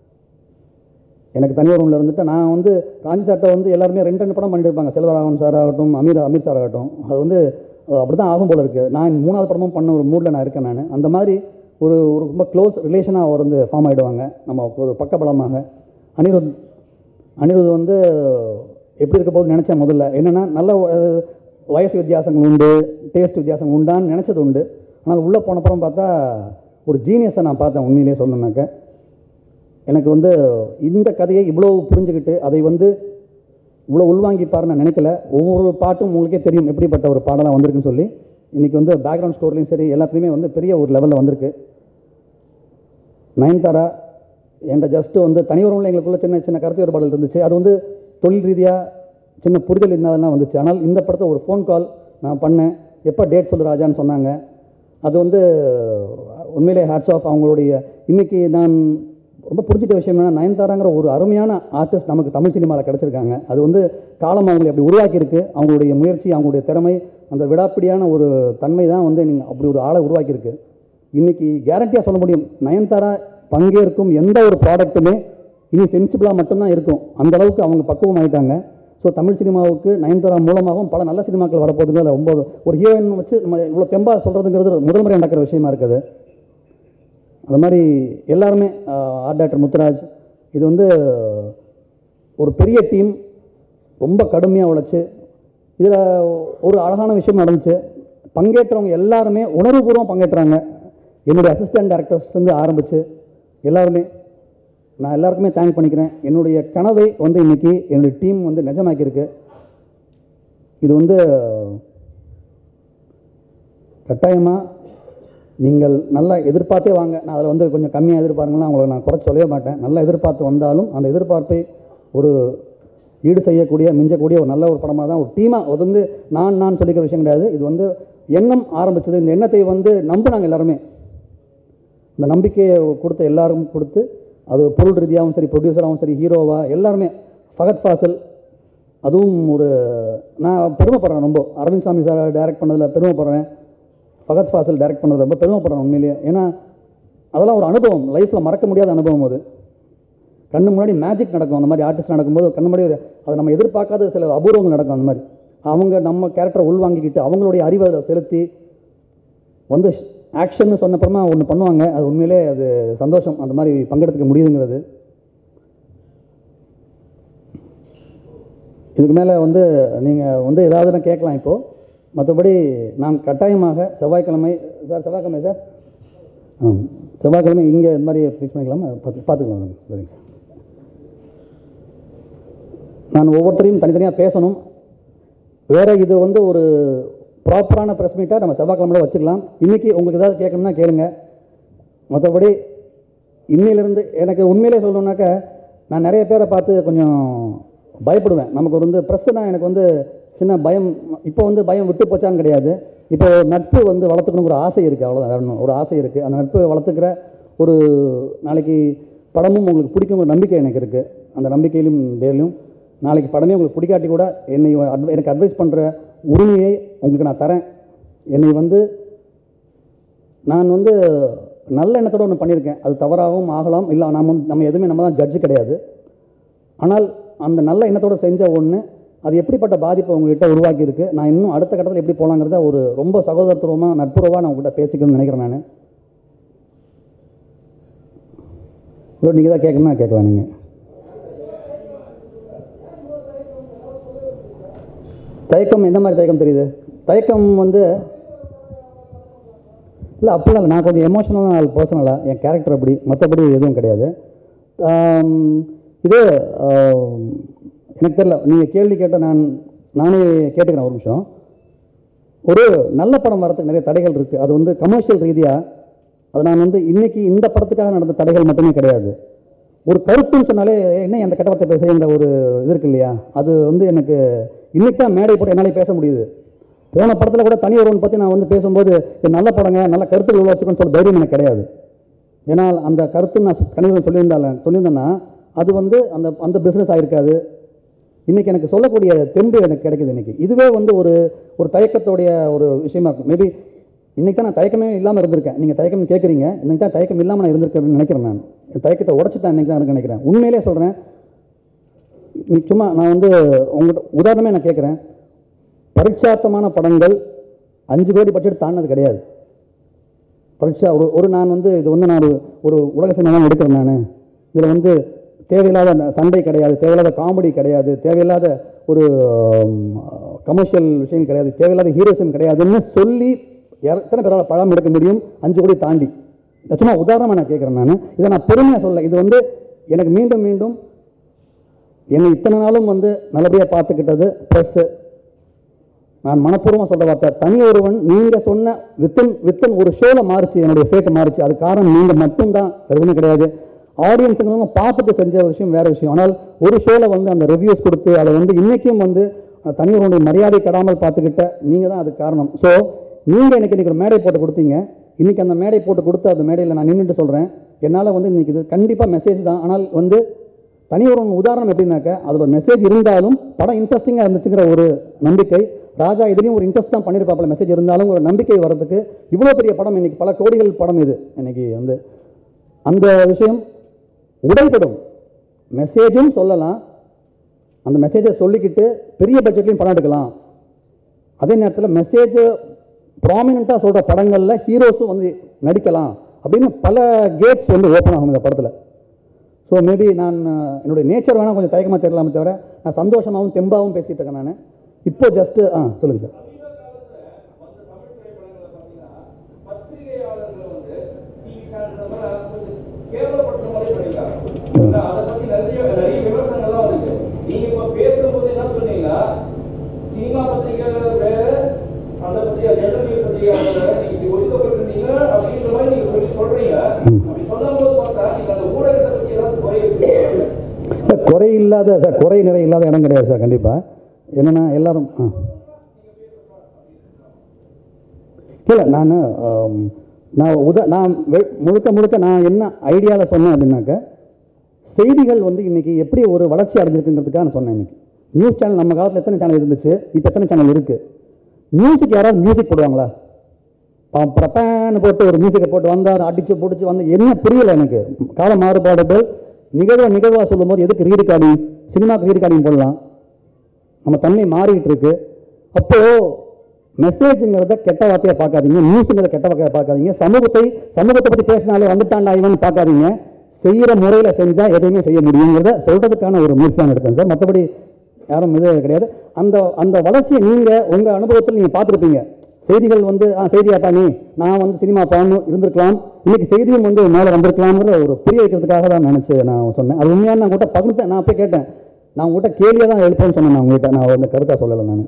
எனக்கு தனியார் ரூமில் இருந்துட்டு, நான் வந்து ராம்ஜி சார்கிட்ட வந்து எல்லாருமே ரெண்டு ரெண்டு படம் பண்ணியிருப்பாங்க. செல்வராகவன் சார் ஆகட்டும், அமீர் அமீர் சார் ஆகட்டும். அது வந்து அப்படி தான் ஆகும் போல இருக்குது. நான் மூணாவது படமும் பண்ண ஒரு மூடில் நான் இருக்கேன். நான் அந்த மாதிரி ஒரு ஒரு ரொம்ப க்ளோஸ் ரிலேஷனாக அவர் வந்து ஃபார்ம் ஆகிடுவாங்க நம்ம ஒரு பக்கபலமாக. அனிருத் அனிருத் வந்து எப்படி இருக்க போது நினச்சேன் முதல்ல. என்னென்னா, நல்ல வயசு வித்தியாசங்கள் உண்டு, டேஸ்ட் வித்தியாசங்கள் உண்டான்னு நினச்சது உண்டு. ஆனால் உள்ளே போனப்புறம் பார்த்தா ஒரு ஜீனியஸை நான் பார்த்தேன். உண்மையிலே சொல்லணுன்னாக்க எனக்கு வந்து இந்த கதையை இவ்வளோ புரிஞ்சுக்கிட்டு அதை வந்து இவ்வளோ உள்வாங்கிப்பாருன்னு நான் நினைக்கல. ஒவ்வொரு பாட்டும் உங்களுக்கே தெரியும் எப்படிப்பட்ட ஒரு பாடலாக வந்திருக்குன்னு சொல்லி. இன்றைக்கி வந்து பேக்ரவுண்ட் ஸ்கோர்லையும் சரி எல்லாத்துலேயுமே வந்து பெரிய ஒரு லெவலில் வந்திருக்கு. நயன்தாரா என்ற ஜஸ்ட்டு வந்து தனியொருவனில் எங்களுக்குள்ள சின்ன சின்ன கருத்து வேறுபாடுகள் இருந்துச்சு. அது வந்து தொழில் ரீதியாக சின்ன புரிதல் இல்லாதெல்லாம் வந்துச்சு. ஆனால் இந்த படத்தை ஒரு ஃபோன் கால் நான் பண்ணேன், எப்போ டேட் சொல்லு ராஜான்னு சொன்னாங்க. அது வந்து உண்மையிலே ஹேட்ஸ் ஆஃப் அவங்களுடைய. இன்றைக்கி நான் ரொம்ப புரிஞ்சிட்ட விஷயம் என்னென்னா, நயன்தாராங்கிற ஒரு அருமையான ஆர்டிஸ்ட் நமக்கு தமிழ் சினிமாவில் கிடச்சிருக்காங்க. அது வந்து காலம் அவங்களை அப்படி உருவாக்கியிருக்கு. அவங்களுடைய முயற்சி, அவங்களுடைய திறமை, அந்த விடாப்பிடியான ஒரு தன்மை தான் வந்து நீங்கள் அப்படி ஒரு ஆளை உருவாக்கியிருக்கு. இன்றைக்கி கேரண்டியாக சொல்ல முடியும், நயன்தாரா பங்கேற்கும் எந்த ஒரு ப்ராடக்ட்டுமே இனி சென்சிபிளாக மட்டும்தான் இருக்கும். அந்தளவுக்கு அவங்க பக்குவம் ஆகிட்டாங்க. ஸோ தமிழ் சினிமாவுக்கு நயன்தாரா மூலமாகவும் பல நல்ல சினிமாக்கள் வரப்போகுதுங்கிறத ரொம்ப ஒரு ஹீரோயின் வச்சு நம்ம இவ்வளோ தெம்பாக சொல்கிறதுங்கிறது முதல் முறை நடக்கிற விஷயமா இருக்குது. அது மாதிரி எல்லாருமே, ஆர்ட் டைரக்டர் முத்துராஜ், இது வந்து ஒரு பெரிய டீம், ரொம்ப கடுமையாக உழைச்சி இதில் ஒரு அழகான விஷயம் நடந்துச்சு. பங்கேற்றவங்க எல்லாருமே உணர்வுபூர்வம் பங்கேற்றாங்க. என்னுடைய அசிஸ்டன்ட் டைரக்டர்ஸ்லேருந்து ஆரம்பித்து எல்லாருமே, நான் எல்லாருக்குமே தேங்க் பண்ணிக்கிறேன். என்னுடைய கனவை வந்து இன்றைக்கி என்னுடைய டீம் வந்து நிஜமாக்கியிருக்கு. இது வந்து கட்டாயமாக நீங்கள் நல்லா எதிர்பார்த்தே வாங்க. நான் அதில் வந்து கொஞ்சம் கம்மியாக எதிர்பார்க்கலாம், அவங்கள நான் குறைச்சி சொல்லவே மாட்டேன். நல்லா எதிர்பார்த்து வந்தாலும் அந்த எதிர்பார்ப்பை ஒரு ஈடு செய்யக்கூடிய, மிஞ்சக்கூடிய ஒரு நல்ல ஒரு படமாக தான், ஒரு டீமாக அது வந்து நான் நான் சொல்லிக்கிற விஷயம் கிடையாது. இது வந்து எண்ணம் ஆரம்பித்தது. இந்த எண்ணத்தை வந்து நம்பினாங்க எல்லாருமே. இந்த நம்பிக்கையை கொடுத்த எல்லாரும் கொடுத்து, அது பொருள் ரீதியாகவும் சரி, ப்ரொடியூசராகவும் சரி, ஹீரோவாக எல்லாருமே, ஃபகத் ஃபாசில், அதுவும் ஒரு நான் பெருமைப்படுறேன் ரொம்ப. அரவிந்த் சாமி சார் டைரக்ட் பண்ணதில் பெருமைப்படுறேன். ஃபகத் ஃபாசில் டைரக்ட் பண்ணதில் ரொம்ப பெருமைப்படுறேன் உண்மையிலேயே. ஏன்னா அதெல்லாம் ஒரு அனுபவம், லைஃப்பில் மறக்க முடியாத அனுபவம். அது கண்ணு முன்னாடி மேஜிக் நடக்கும். அந்த மாதிரி ஆர்டிஸ்ட் நடக்கும்போது கண்ணு முன்னாடி அதை நம்ம எதிர்பார்க்காத சில அபூர்வங்கள் நடக்கும். அந்த மாதிரி அவங்க நம்ம கேரக்டரை உள்வாங்கிக்கிட்டு அவங்களுடைய அறிவை செலுத்தி வந்து ஆக்ஷன்னு சொன்னப்புறமா ஒன்று பண்ணுவாங்க. அது உண்மையிலே அது சந்தோஷம், அந்த மாதிரி பங்கெடுத்துக்க முடியுதுங்கிறது. இதுக்கு மேலே வந்து நீங்கள் வந்து ஏதாவதுன்னு கேட்கலாம் இப்போது. மற்றபடி நான் கட்டாயமாக செவ்வாய்க்கிழமை சார் செவ்வாய்க்கிழமை சார் ஆ செவ்வாய்க்கிழமை இங்கே இந்த மாதிரி ஃபிக்ஸ் பண்ணிக்கலாமா? பார்த்து பார்த்துக்கலாம். சரிங்க சார். நான் ஒவ்வொருத்தரையும் தனித்தனியாக பேசணும். வேறு இது வந்து ஒரு ப்ராப்பரான ப்ரெஸ் மீட்டாக நம்ம செவ்வாய்க்கிழமை வச்சுக்கலாம். இன்றைக்கி உங்களுக்கு ஏதாவது கேட்கணும்னா கேளுங்க. மற்றபடி இன்னிலிருந்து எனக்கு உண்மையிலே சொல்லணுன்னாக்க நான் நிறைய பேரை பார்த்து கொஞ்சம் பயப்படுவேன். நமக்கு ஒரு வந்து ப்ரெஸ்ஸுனா எனக்கு வந்து சின்ன பயம். இப்போ வந்து பயம் விட்டு போச்சான்னு கிடையாது. இப்போ நட்பு வந்து வளர்த்துக்கணுங்கிற ஆசை இருக்குது, அவ்வளோதான். ஒரு ஆசை இருக்குது. அந்த நட்பு வளர்த்துக்கிற ஒரு நாளைக்கு படமும் உங்களுக்கு பிடிக்குங்கிற நம்பிக்கை எனக்கு இருக்குது. அந்த நம்பிக்கையிலும் வேலையும் நாளைக்கு படமே உங்களுக்கு பிடிக்காட்டி கூட என்னை அட்வை எனக்கு அட்வைஸ் பண்ணுற உரிமையை உங்களுக்கு நான் தரேன். என்னை வந்து நான் வந்து நல்ல எண்ணத்தோடு ஒன்று பண்ணியிருக்கேன். அது தவறாகவும் ஆகலாம், இல்லை நம்ம நம்ம எதுவுமே நம்ம தான் ஜட்ஜு கிடையாது. ஆனால் அந்த நல்ல எண்ணத்தோடு செஞ்ச ஒன்று அது எப்படிப்பட்ட பாதிப்பை உங்கள்கிட்ட உருவாக்கியிருக்கு, நான் இன்னும் அடுத்த கட்டத்தில் எப்படி போகலாங்கிறத ஒரு ரொம்ப சகோதரத்துவமாக நட்புறவாக நான் உங்கள்கிட்ட பேசிக்கணும்னு நினைக்கிறேன். நான் இதோ நீங்கள் தான் கேட்கணும்னா கேட்கலாம். நீங்கள் தயக்கம் எந்த மாதிரி தயக்கம் தெரியுது? தயக்கம் வந்து இல்லை அப்படிலாம் இல்லை. நான் கொஞ்சம் எமோஷனலாக ஆள் பர்சனலாக, என் கேரக்டர் அப்படி, மற்றபடி எதுவும் கிடையாது. இது எனக்கு தெரியல, நீங்கள் கேள்வி கேட்ட நான் நானே கேட்டுக்கிறேன் ஒரு நிமிஷம். ஒரு நல்ல படம் வரதுக்கு நிறைய தடைகள் இருக்குது. அது வந்து கமர்ஷியல் ரீதியாக அது நான் வந்து இன்றைக்கி இந்த படத்துக்காக நடந்த தடைகள் மட்டுமே கிடையாது. ஒரு கருத்துன்னு சொன்னாலே என்ன அந்த கெட்ட வார்த்தை பேசுகிற ஒரு இது இருக்கு இல்லையா, அது வந்து எனக்கு இன்றைக்கி தான் மேடை போட்டு என்னால் பேச முடியுது. போன படத்தில் கூட தனி ஒருவன் பற்றி நான் வந்து பேசும்போது நல்ல படங்க, நல்ல கருத்துக்கள் உள்ள வச்சுக்கணும்னு சொல்ல தைரியம் எனக்கு கிடையாது. ஏன்னா அந்த கருத்து நான் கணிதம் சொல்லியிருந்தால சொல்லியிருந்தேன்னா அது வந்து அந்த அந்த பிஸ்னஸ் ஆகிருக்காது. இன்றைக்கி எனக்கு சொல்லக்கூடிய தெம்பு எனக்கு கிடைக்குது. இன்றைக்கி இதுவே வந்து ஒரு ஒரு தயக்கத்தோடைய ஒரு விஷயமா இருக்கும். மேபி இன்றைக்கி தான் நான் தயக்கமே இல்லாமல் இருந்திருக்கேன். நீங்கள் தயக்கம் கேட்குறீங்க, இன்றைக்கி தான் தயக்கம் இல்லாமல் நான் இருந்திருக்கேன்னு நினைக்கிறேன். நான் என் தயக்கத்தை உடச்சிட்டேன் இன்றைக்கி தான் எனக்கு நினைக்கிறேன். உண்மையிலே சொல்கிறேன். நீ சும்மா நான் வந்து உங்கள்கிட்ட உதாரணமே நான் கேட்குறேன். பரீட்சார்த்தமான படங்கள் அஞ்சு கோடி பட்ஜெட் தாண்டினது கிடையாது. பரீட்சா ஒரு ஒரு நான் வந்து இது வந்து நான் ஒரு உலக சினிமா எடுக்கிறேன். நான் இதில் வந்து தேவையில்லாத சண்டை கிடையாது, தேவையில்லாத காமெடி கிடையாது, தேவையில்லாத ஒரு கமர்ஷியல் விஷயம் கிடையாது, தேவையில்லாத ஹீரோஸும் கிடையாதுன்னு சொல்லி எத்தனை பேரால் படம் எடுக்க முடியும் அஞ்சு கோடி தாண்டி? சும்மா உதாரணமாக நான் கேட்குறேன். நான் இதை நான் பெருமையாக சொல்ல, இது வந்து எனக்கு மீண்டும் மீண்டும் என்னை இத்தனை நாளும் வந்து நல்லபடியாக பார்த்துக்கிட்டது ப்ளஸ்ஸு. நான் மனப்பூர்வமாக சொல்கிற வார்த்தை, தனி ஒருவன் நீங்கள் சொன்ன வித்தின் வித்தின் ஒரு ஷோவில் மாறிச்சு, என்னுடைய ஃபேட்டை மாறிச்சு. அது காரணம் நீங்கள் மட்டும்தான், எதுவுமே கிடையாது. ஆடியன்ஸுங்க பார்த்துட்டு செஞ்ச விஷயம் வேறு விஷயம். ஆனால் ஒரு ஷோவில் வந்து அந்த ரிவ்யூஸ் கொடுத்து அதை வந்து இன்றைக்கும் வந்து தனி ஒருவனுடைய மரியாதை கெடாமல் பார்த்துக்கிட்ட நீங்கள் தான் அதுக்கு காரணம். ஸோ நீங்கள் எனக்கு இன்றைக்கி ஒரு மேடை போட்டு கொடுத்தீங்க. இன்றைக்கி அந்த மேடை போட்டு கொடுத்து அந்த மேடையில் நான் நின்றுட்டு சொல்கிறேன், என்னால் வந்து இன்றைக்கி இது கண்டிப்பாக மெசேஜ் தான். ஆனால் வந்து தனி ஒரு உதாரணம் எப்படின்னாக்க அதில் ஒரு மெசேஜ் இருந்தாலும் படம் இன்ட்ரெஸ்டிங்காக இருந்துச்சுங்கிற ஒரு நம்பிக்கை. ராஜா இதுலேயும் ஒரு இன்ட்ரெஸ்ட் தான் பண்ணியிருப்பாப்பில், மெசேஜ் இருந்தாலும் ஒரு நம்பிக்கை வர்றதுக்கு இவ்வளோ பெரிய படம் இன்றைக்கி பல கோடிகள் படம் இது இன்றைக்கி வந்து அந்த விஷயம் உடைபடும். மெசேஜும் சொல்லலாம், அந்த மெசேஜை சொல்லிக்கிட்டு பெரிய பட்ஜெட்லையும் படம் எடுக்கலாம். அதே நேரத்தில் மெசேஜை ப்ராமினெண்ட்டாக சொல்கிற படங்களில் ஹீரோஸும் வந்து நடிக்கலாம் அப்படின்னு பல கேட்ஸ் வந்து ஓப்பன் ஆகும் இந்த படத்தில். ஸோ மேபி நான் என்னுடைய நேச்சர் வேணால் கொஞ்சம் தயக்கமாக தெரியலாமே தவிர நான் சந்தோஷமாகவும் தெம்பாகவும் பேசிகிட்டு இருக்கேன். நான் இப்போ ஜஸ்ட்டு ஆ சொல்லுங்கள் சார். சினிமா பத்திரிகையாளர் வேற, அந்த பத்திரிகை ஜெனரல் நியூஸ் பத்திரிகையாளர் நீங்க ஒதுக்கப்பட்டிருந்தீங்க அப்படின்ற மாதிரி நீங்க சொல்லி சொல்றீங்க. அப்படி சொல்லும் போது பார்த்தா நீங்க அந்த ஊடகத்தை பத்தி ஏதாவது குறை வச்சிருக்கீங்க? குறை இல்லாத சார், குறை நிறைய இல்லாத இடம் கிடையாது சார். கண்டிப்பாக என்னென்னா எல்லாரும் ஆ இல்லை நான் நான் உத நான் முழுக்க முழுக்க நான் என்ன ஐடியாவில் சொன்னேன் அப்படின்னாக்க, செய்திகள் வந்து இன்றைக்கி எப்படி ஒரு வளர்ச்சி அடைஞ்சிருக்குங்கிறதுக்காக நான் சொன்னேன். இன்றைக்கி நியூஸ் சேனல் நம்ம காலத்தில் எத்தனை சேனல் இருந்துச்சு, இப்போ எத்தனை சேனல் இருக்குது? மியூசிக் யாராவது மியூசிக் போடுவாங்களா? பிரப்பான்னு போட்டு ஒரு மியூசிக்கை போட்டு வந்தால் அடித்து பிடிச்சி வந்து என்ன புரியலை எனக்கு. கால மாறுபாடுகள் நிகழ்வா நிகழ்வாக சொல்லும் போது எதுக்கு ரீரிகார்டிங்? சினிமாவுக்கு ரீரிகார்டிங் போடலாம். நம்ம தன்மை மாறிக்கிட்டு இருக்கு. அப்போது மெசேஜுங்கிறத கெட்ட வார்த்தையாக பார்க்காதீங்க, நியூஸுங்கிறத கெட்ட வார்த்தையாக பார்க்காதீங்க, சமூகத்தை சமூகத்தை பற்றி பேசினாலே வந்துட்டாண்டா இவன் பார்க்காதீங்க. செய்கிற முறையில் செஞ்சால் எதையுமே செய்ய முடியுங்கிறத சொல்கிறதுக்கான ஒரு முயற்சியாக எடுத்தேன் சார். மற்றபடி யாரும் இது கிடையாது. அந்த அந்த வளர்ச்சியை நீங்கள் உங்கள் அனுபவத்தில் நீங்கள் பார்த்துருப்பீங்க. செய்திகள் வந்து ஆ செய்தியாப்பா நீ நான் வந்து சினிமா பாடணும் இருந்திருக்கலாம், இன்றைக்கி செய்தியும் வந்து மேலே வந்திருக்கலாம்ங்கிற ஒரு புரிய வைக்கிறதுக்காக தான் நினச்சி நான் சொன்னேன். அது உண்மையான நான் கூட பகிர்ந்தேன். நான் போய் கேட்டேன், நான் உங்கள்கிட்ட கேள்வியாக தான் எழுப்பேன்னு சொன்னேன். நான் உங்கள்கிட்ட நான் வந்து கருத்தாக சொல்லலை. நான்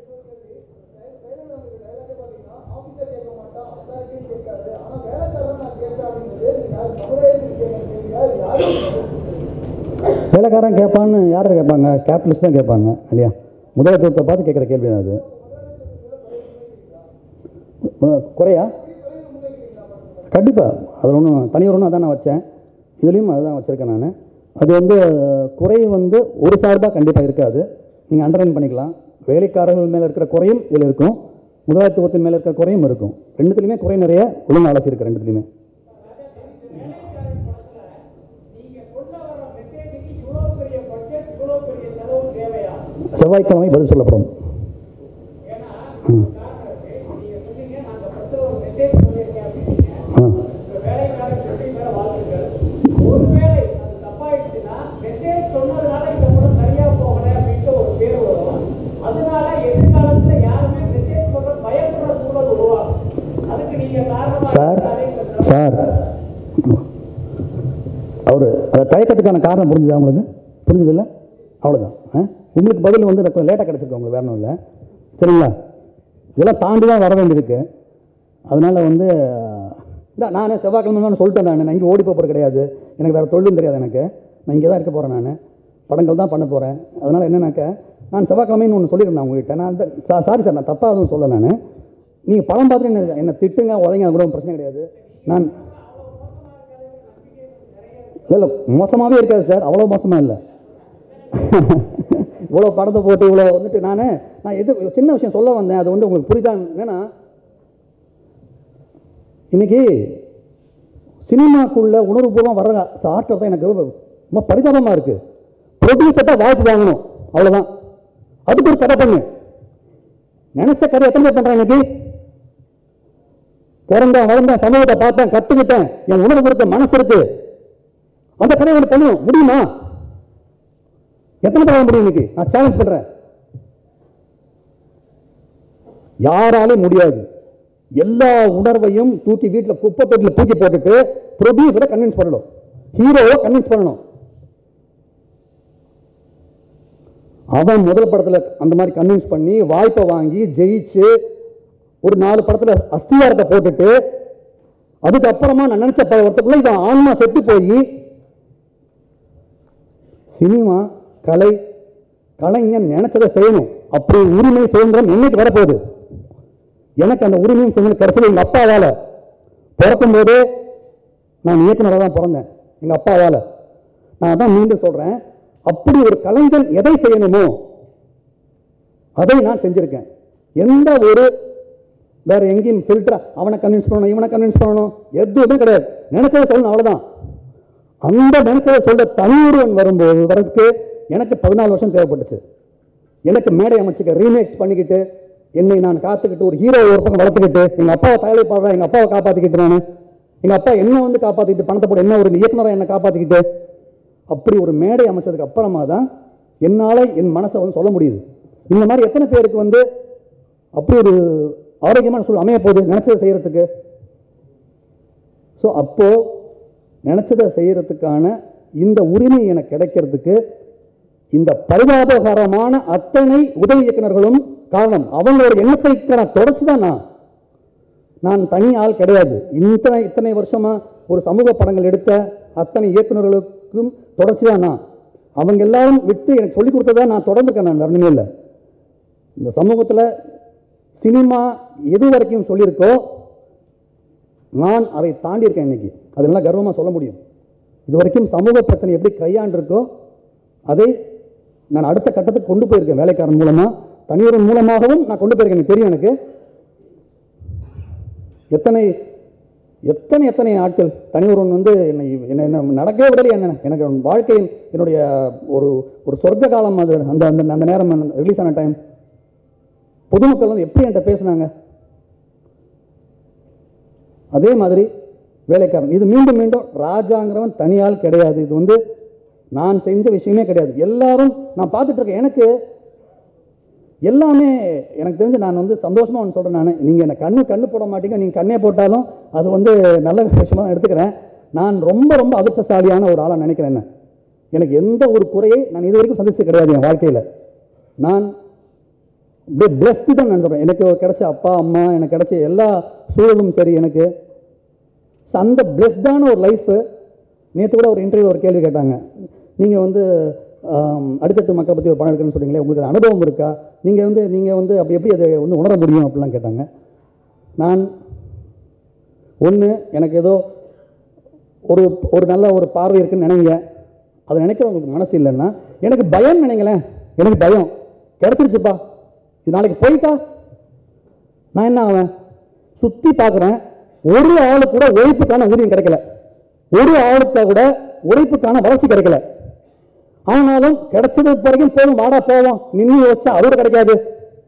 வேலைக்காரன் கேட்பான்னு யாரை கேட்பாங்க? கேபிட்டலிஸ்ட் தான் கேட்பாங்க இல்லையா? முதலாளித்துவத்தை பார்த்து கேட்குற கேள்வி தான் அது. குறையா? கண்டிப்பாக அதில் ஒன்றும் தனியார் ஒன்றும் அதான் நான் வச்சேன், இதுலேயும் அதுதான் வச்சுருக்கேன் நான். அது வந்து குறை வந்து ஒரு சார்பாக கண்டிப்பாக இருக்காது, நீங்கள் அண்டர்லைன் பண்ணிக்கலாம். வேலைக்காரர்கள் மேலே இருக்கிற குறையும் இதில் இருக்கும், முதலாளித்துவத்தின் மேலே இருக்கிற குறையும் இருக்கும். ரெண்டுத்துலையுமே குறை நிறைய ஒழுங்கு ஆலோசி இருக்குது ரெண்டுத்துலையுமே. செவ்வாய்க்கிழமை பதில் சொல்லப்படும். சார் சார் அவர் அதை தயக்கத்துக்கான காரணம் புரிஞ்சுதா உங்களுக்கு? புரிஞ்சதில்ல, அவ்வளோதான். உங்களுக்கு பதில் வந்து கொஞ்சம் லேட்டாக கிடச்சிருக்கு, உங்களுக்கு வேற ஒன்றும் இல்லை, சரிங்களா? இதெல்லாம் தாண்டி தான் வர வேண்டியிருக்கு. அதனால் வந்து இல்லை, நானே செவ்வாய்க்கிழமை சொல்லிட்டேன். நான் நான் இங்கே ஓடி போகிறது கிடையாது, எனக்கு வேறு தொழிலும் தெரியாது எனக்கு, நான் இங்கே தான் இருக்க போகிறேன், நான் படங்கள் தான் பண்ண போகிறேன். அதனால் என்னன்னாக்க நான் செவ்வாய்க்கிழமைன்னு ஒன்று சொல்லியிருந்தேன் உங்கள்கிட்ட. நான் அந்த சாரி சார், நான் தப்பாக அதுவும் சொல்ல. நான் நீங்கள் படம் பார்த்துட்டு என்ன என்னை திட்டுங்க உதங்க, அது கூட பிரச்சனை கிடையாது. நான் இல்லை இல்லை மோசமாகவே இருக்காது சார், அவ்வளோ மோசமாக இல்லை. இவ்வளோ படத்தை போட்டு இவ்வளோ வந்துட்டு நான் நான் எது சின்ன விஷயம் சொல்ல வந்தேன், அது வந்து உங்களுக்கு புரிதான். என்னன்னா இன்னைக்கு சினிமாக்குள்ள உணர்வுபூர்வமாக வர்ற ஆட்கள் தான் எனக்கு ரொம்ப பரிதாபமாக இருக்குது. ப்ரொடியூசர்ட்டாக வாய்ப்பு வாங்கணும், அவ்வளோதான். அதுக்கு ஒரு கதை பண்ணு. நினைச்ச கதை எத்தனை பேர் பண்ணுறேன்? இன்னைக்கு பிறந்தேன் வளர்ந்தேன், சமூகத்தை பார்த்தேன், கற்றுக்கிட்டேன், என் உணர்வு இருக்கு, மனசு இருக்கு, அந்த கதையை ஒன்று பண்ணும் முடியுமா? எத்தனை பேர் முடியும்? இன்னைக்கு நான் சேலஞ்ச் பண்றேன், யாராலே முடியாது. எல்லா உணர்வையும் தூக்கி வீட்டில் குப்பை தொட்டில் தூக்கி போட்டுட்டு ப்ரொடியூசரை கன்வின்ஸ் பண்ணணும், ஹீரோவை கன்வின்ஸ் பண்ணணும். அவன் முதல் படத்தில் அந்த மாதிரி கன்வின்ஸ் பண்ணி வாய்ப்பை வாங்கி ஜெயிச்சு ஒரு நாலு படத்தில் அஸ்திவாரத்தை போட்டுட்டு அதுக்கப்புறமா நான் நினைச்ச ஒருத்தக்குள்ள இவன் ஆன்மா செத்து போய் சினிமா கலை கலைஞன் நினைச்சதை செய்யணும். அப்படி உரிமை சுதந்திரம் என்னைக்கு வரப்போகுது? எனக்கு அந்த உரிமையும் சுதந்திரம் கிடைச்சது எங்க அப்பாவால. பிறக்கும் போதே நான் இயக்குனராக தான் பிறந்தேன், எங்க அப்பாவால. நான் தான் மீண்டும் சொல்றேன், அப்படி ஒரு கலைஞன் எதை செய்யணுமோ அதை நான் செஞ்சிருக்கேன். எந்த ஒரு வேற எங்கேயும் ஃபில்டரா அவனை கன்வின்ஸ் பண்ணணும் இவனை கன்வின்ஸ் பண்ணணும் எதுவுமே கிடையாது. நினைச்சதை சொல்லணும், அவ்வளவுதான். அந்த நினைச்சதை சொல்ற தனி ஒருவன் வரும்போது வரதுக்கு எனக்கு பதினாலு வருஷம் தேவைப்பட்டுச்சு. எனக்கு மேடை அமைச்சுக்க ரீமேக்ஸ் பண்ணிக்கிட்டு என்னை நான் காத்துக்கிட்டு ஒரு ஹீரோ ஒரு பக்கம் வளர்த்துக்கிட்டு எங்க அப்பாவை தயாரி பாடுறேன், எங்க அப்பாவை காப்பாத்திக்கிட்டு நான் எங்க அப்பா என்ன வந்து காப்பாத்திக்கிட்டு பணத்தை போட என்ன ஒரு இயக்குனராக என்னை காப்பாத்திக்கிட்டு அப்படி ஒரு மேடை அமைச்சதுக்கு அப்புறமா தான் என்னால் என் மனசை வந்து சொல்ல முடியுது. இந்த மாதிரி எத்தனை பேருக்கு வந்து அப்படி ஒரு ஆரோக்கியமான சூழல் அமைய போகுது நினைச்சதை செய்யறதுக்கு. ஸோ அப்போ நினைச்சதை செய்யறதுக்கான இந்த உரிமை எனக்கு கிடைக்கிறதுக்கு இந்த பரிதாபகரமான அத்தனை உதவி இயக்குநர்களும் காரணம். அவங்களோட எண்ணத்தை நான் தொடர்ச்சி தான். நான் நான் தனி ஆள் கிடையாது. இத்தனை இத்தனை வருஷமா ஒரு சமூக படங்கள் எடுத்த அத்தனை இயக்குநர்களுக்கும் தொடர்ச்சி தான் நான். அவங்க எல்லாரும் விட்டு எனக்கு சொல்லிக் கொடுத்ததான் நான் தொடர்ந்துருக்கேன். நான் வரணுமே இல்லை. இந்த சமூகத்தில் சினிமா எது வரைக்கும் சொல்லியிருக்கோ நான் அதை தாண்டி இருக்கேன் இன்னைக்கு. அதெல்லாம் கர்வமாக சொல்ல முடியும். இது வரைக்கும் சமூக பிரச்சனை எப்படி கையாண்டிருக்கோ அதை நான் அடுத்த கட்டத்துக்கு கொண்டு போயிருக்கேன். வேலைக்காரன் மூலமாக தனியொரு மூலமாகவும் நான் கொண்டு போயிருக்கேன். எனக்கு தெரியும். எனக்கு எத்தனை எத்தனை எத்தனை ஆட்கள் தனியொருவன் வந்து என்னை என்ன நடக்கவே விடலை. என்ன எனக்கு வாழ்க்கையின் என்னுடைய ஒரு ஒரு சொர்க்க காலம் அது. அந்த அந்த அந்த நேரம் ரிலீஸ் ஆன டைம் பொதுமக்கள் வந்து எப்படி என்கிட்ட பேசினாங்க. அதே மாதிரி வேலைக்காரன் இது மீண்டும் மீண்டும் ராஜாங்கிறவன் தனியால் கிடையாது. இது வந்து நான் செஞ்ச விஷயமே கிடையாது. எல்லாரும் நான் பார்த்துட்டு இருக்கேன். எனக்கு எல்லாமே எனக்கு தெரிஞ்சு நான் வந்து சந்தோஷமாக ஒன்று சொல்கிறேன். நான் நீங்கள் என்னை கண்ணு கண்ணு போட மாட்டீங்க, நீங்கள் கண்ணே போட்டாலும் அது வந்து நல்ல விஷயமாக தான் எடுத்துக்கிறேன். நான் ரொம்ப ரொம்ப அதிர்ஷ்டசாலியான ஒரு ஆளாக நினைக்கிறேன். என்ன எனக்கு எந்த ஒரு குறையை நான் இது வரைக்கும் சந்திச்சது கிடையாது என் வாழ்க்கையில். நான் பிளஸ்டு தான் நான் சொல்கிறேன். எனக்கு கிடைச்ச அப்பா அம்மா, எனக்கு கிடைச்ச எல்லா சூழலும் சரி எனக்கு. ஸோ அந்த பிளஸ்டான ஒரு லைஃபு. நேற்று கூட ஒரு இன்டர்வியூ ஒரு கேள்வி கேட்டாங்க, நீங்கள் வந்து அடுத்தடுத்து மக்களை பற்றி ஒரு படம் எடுக்கணும்னு சொல்கிறீங்களே, உங்களுக்கு அது அனுபவம் இருக்கா, நீங்கள் வந்து நீங்கள் வந்து அப்படி எப்படி அதை வந்து உணர முடியும் அப்படிலாம் கேட்டாங்க. நான் ஒன்று எனக்கு ஏதோ ஒரு ஒரு நல்ல ஒரு பார்வை இருக்குன்னு நினைங்க, அதை நினைக்கிறவங்களுக்கு மனசு இல்லைன்னா எனக்கு பயம் நினைங்களேன். எனக்கு பயம் கிடச்சிருச்சுப்பா, இது நாளைக்கு போயிட்டா நான் என்ன ஆவேன்? சுற்றி பார்க்குறேன், ஒரு ஆளு கூட உழைப்புக்கான ஊதியம் கிடைக்கல, ஒரு ஆளுக்கு கூட உழைப்புக்கான வளர்ச்சி கிடைக்கல. ஆனாலும் கிடைச்சது வரைக்கும் போதும், வாடா போவோம், நின்று வச்சா அதோட கிடைக்காது,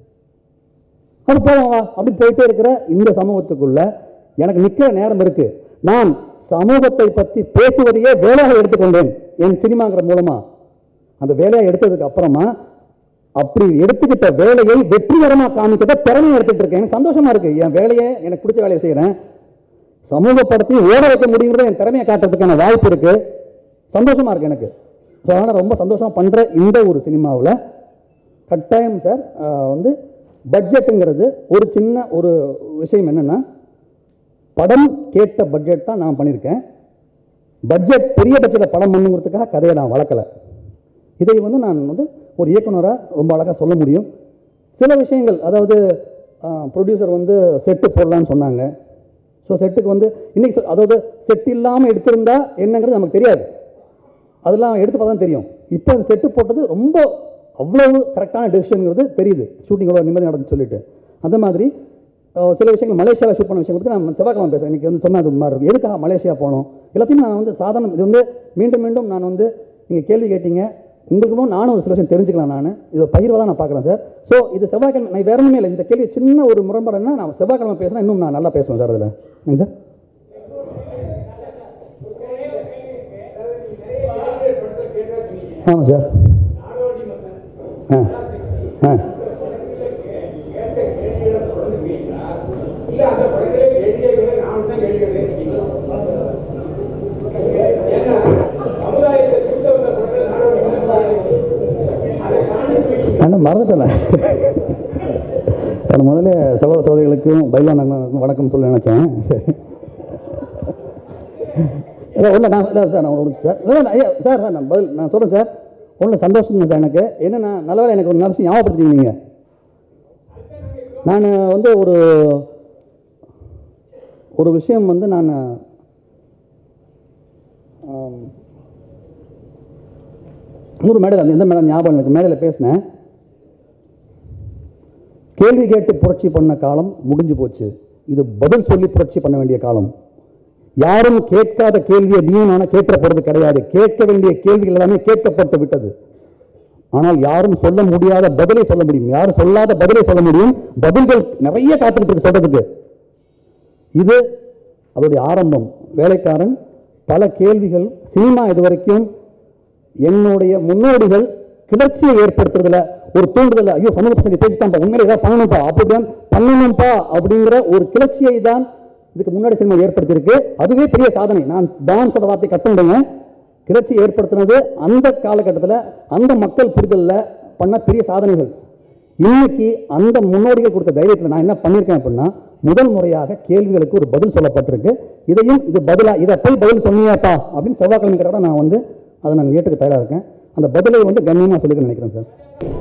அது போவோம் வா அப்படி போயிட்டே இருக்கிற இந்த சமூகத்துக்குள்ள எனக்கு நிற்கிற நேரம் இருக்கு. நான் சமூகத்தை பற்றி பேசுவதையே வேலையாக எடுத்துக்கொண்டேன் என் சினிமாங்கிற மூலமா. அந்த வேலையை எடுத்ததுக்கு அப்புறமா அப்படி எடுத்துக்கிட்ட வேலையை வெற்றிகரமாக காமிக்கிறத திறமையை எடுத்துட்டு இருக்கேன். எனக்கு சந்தோஷமா இருக்கு. என் வேலையை எனக்கு பிடிச்ச வேலையை செய்கிறேன், சமூகப்படுத்தி ஓட வைக்க முடியுங்கிறத என் திறமையை காட்டுறதுக்கான வாய்ப்பு இருக்கு. சந்தோஷமா இருக்கு எனக்கு. ஸோ அதனால் ரொம்ப சந்தோஷமாக பண்ணுற இந்த ஒரு சினிமாவில் கட்டாயம் சார் வந்து பட்ஜெட்டுங்கிறது ஒரு சின்ன ஒரு விஷயம். என்னென்னா படம் கேட்ட பட்ஜெட் தான் நான் பண்ணியிருக்கேன். பட்ஜெட் பெரிய பட்ஜெட்டில் படம் பண்ணுங்கிறதுக்காக கதையை நான் வளர்க்கலை. இதை வந்து நான் வந்து ஒரு இயக்குனராக ரொம்ப அழகாக சொல்ல முடியும். சில விஷயங்கள், அதாவது ப்ரொடியூசர் வந்து செட்டு போடலான்னு சொன்னாங்க. ஸோ செட்டுக்கு வந்து இன்றைக்கி அதாவது செட் இல்லாமல் எடுத்திருந்தா என்னங்கிறது நமக்கு தெரியாது, அதெல்லாம் எடுத்து பார்த்தா தான் தெரியும். இப்போ அந்த செட்டு போட்டது ரொம்ப அவ்வளவு கரெக்டான டெசிஷனுங்கிறது தெரியுது, ஷூட்டிங் எவ்வளோ நிம்மதி நடந்து சொல்லிட்டு. அந்த மாதிரி சில விஷயங்கள் மலேசியாவில் ஷூட் பண்ண விஷயம் பற்றி நான் செவ்வாய்க்கிழமை பேசுகிறேன். இன்றைக்கி வந்து சொன்ன அது மாதிரி இருக்கும், எதுக்காக மலேசியா போனோம் எல்லாத்தையும் நான் வந்து சாதாரண இது வந்து மீண்டும் மீண்டும் நான் வந்து நீங்கள் கேள்வி கேட்டீங்க, உங்களுக்கும் நானும் ஒரு சில விஷயம் தெரிஞ்சுக்கலாம். நான் இதை பகிர்வாக தான் நான் பார்க்குறேன் சார். ஸோ இது செவ்வாய்க்கிழமை நான் வேற ஒன்றுமே இல்லை. இந்த கேள்வி சின்ன ஒரு முரண்பாடுன்னா நான் செவ்வாய்க்கிழமை பேசுகிறேன், இன்னும் நான் நல்லா பேசுவேன் சார் அதில். ஏங்க சார்? ஆமாம் சார். ஆ ஆ ஆனால் மறந்துட்டேன். நான் முதல்ல சகோதர சகோதரிகளுக்கும் பைலான் அண்ணனுக்கும் வணக்கம் சொல்ல நினச்சேன். சரி இல்லை ஒன்று நான் இல்லை சார், நான் ஒரு சார் இல்லை ஐயா சார் சார் நான் பதில் நான் சொல்கிறேன் சார். ஒன்றும் சந்தோஷம் சார் எனக்கு. என்னென்னா நல்லவேளை எனக்கு ஒரு நிமிஷம் ஞாபகப்படுத்திங்க நீங்கள். நான் வந்து ஒரு ஒரு விஷயம் வந்து நான் இன்னொரு மேடையில் எந்த மேடம் ஞாபகம் எனக்கு மேடையில் பேசினேன். கேள்வி கேட்டு புரட்சி பண்ண காலம் முடிஞ்சு போச்சு, இது பதில் சொல்லி புரட்சி பண்ண வேண்டிய காலம். யாரும் கேட்காத கேள்வியை நீயும் நானும் கேட்க போகிறது கிடையாது. கேட்க வேண்டிய கேள்விகள் எல்லாமே கேட்கப்பட்டு விட்டது. ஆனால் யாரும் சொல்ல முடியாத பதிலை சொல்ல முடியும், யாரும் சொல்லாத பதிலை சொல்ல முடியும். பதில்கள் நிறைய காத்துக்கிட்டு இருக்கு சொல்றதுக்கு. இது அதோடைய ஆரம்பம். வேலைக்காரன் பல கேள்விகள். சினிமா இதுவரைக்கும் என்னுடைய முன்னோடிகள் கிளர்ச்சியை ஏற்படுத்துறதுல ஒரு தூண்டுதல், ஐயோ சமூக பிரச்சனை பேசிட்டான்ப்பா, உண்மையில ஏதாவது பண்ணணும்ப்பா, அப்படிதான் பண்ணணும்ப்பா அப்படிங்கிற ஒரு கிளர்ச்சியை தான் இதுக்கு முன்னாடி சினிமா ஏற்படுத்தியிருக்கு. அதுவே பெரிய சாதனை. நான் டான்ஸோட வார்த்தை கட்டுண்டுங்க. கிளர்ச்சி ஏற்படுத்தினது அந்த காலகட்டத்தில் அந்த மக்கள் புரிதலில் பண்ண பெரிய சாதனைகள். இன்னைக்கு அந்த முன்னோடிகள் கொடுத்த தைரியத்தில் நான் என்ன பண்ணியிருக்கேன் அப்படின்னா, முதல் முறையாக கேள்விகளுக்கு ஒரு பதில் சொல்லப்பட்டிருக்கு. இதையும் இது பதிலாக இதை போய் பதில் சொன்னியாப்பா அப்படின்னு செவ்வாய்க்கிழமை கேட்டால் நான் வந்து அதை நான் ஏற்றுக்க தயாராக இருக்கேன். அந்த பதிலை வந்து கண்ணியமாக சொல்லிக்க நினைக்கிறேன் சார்.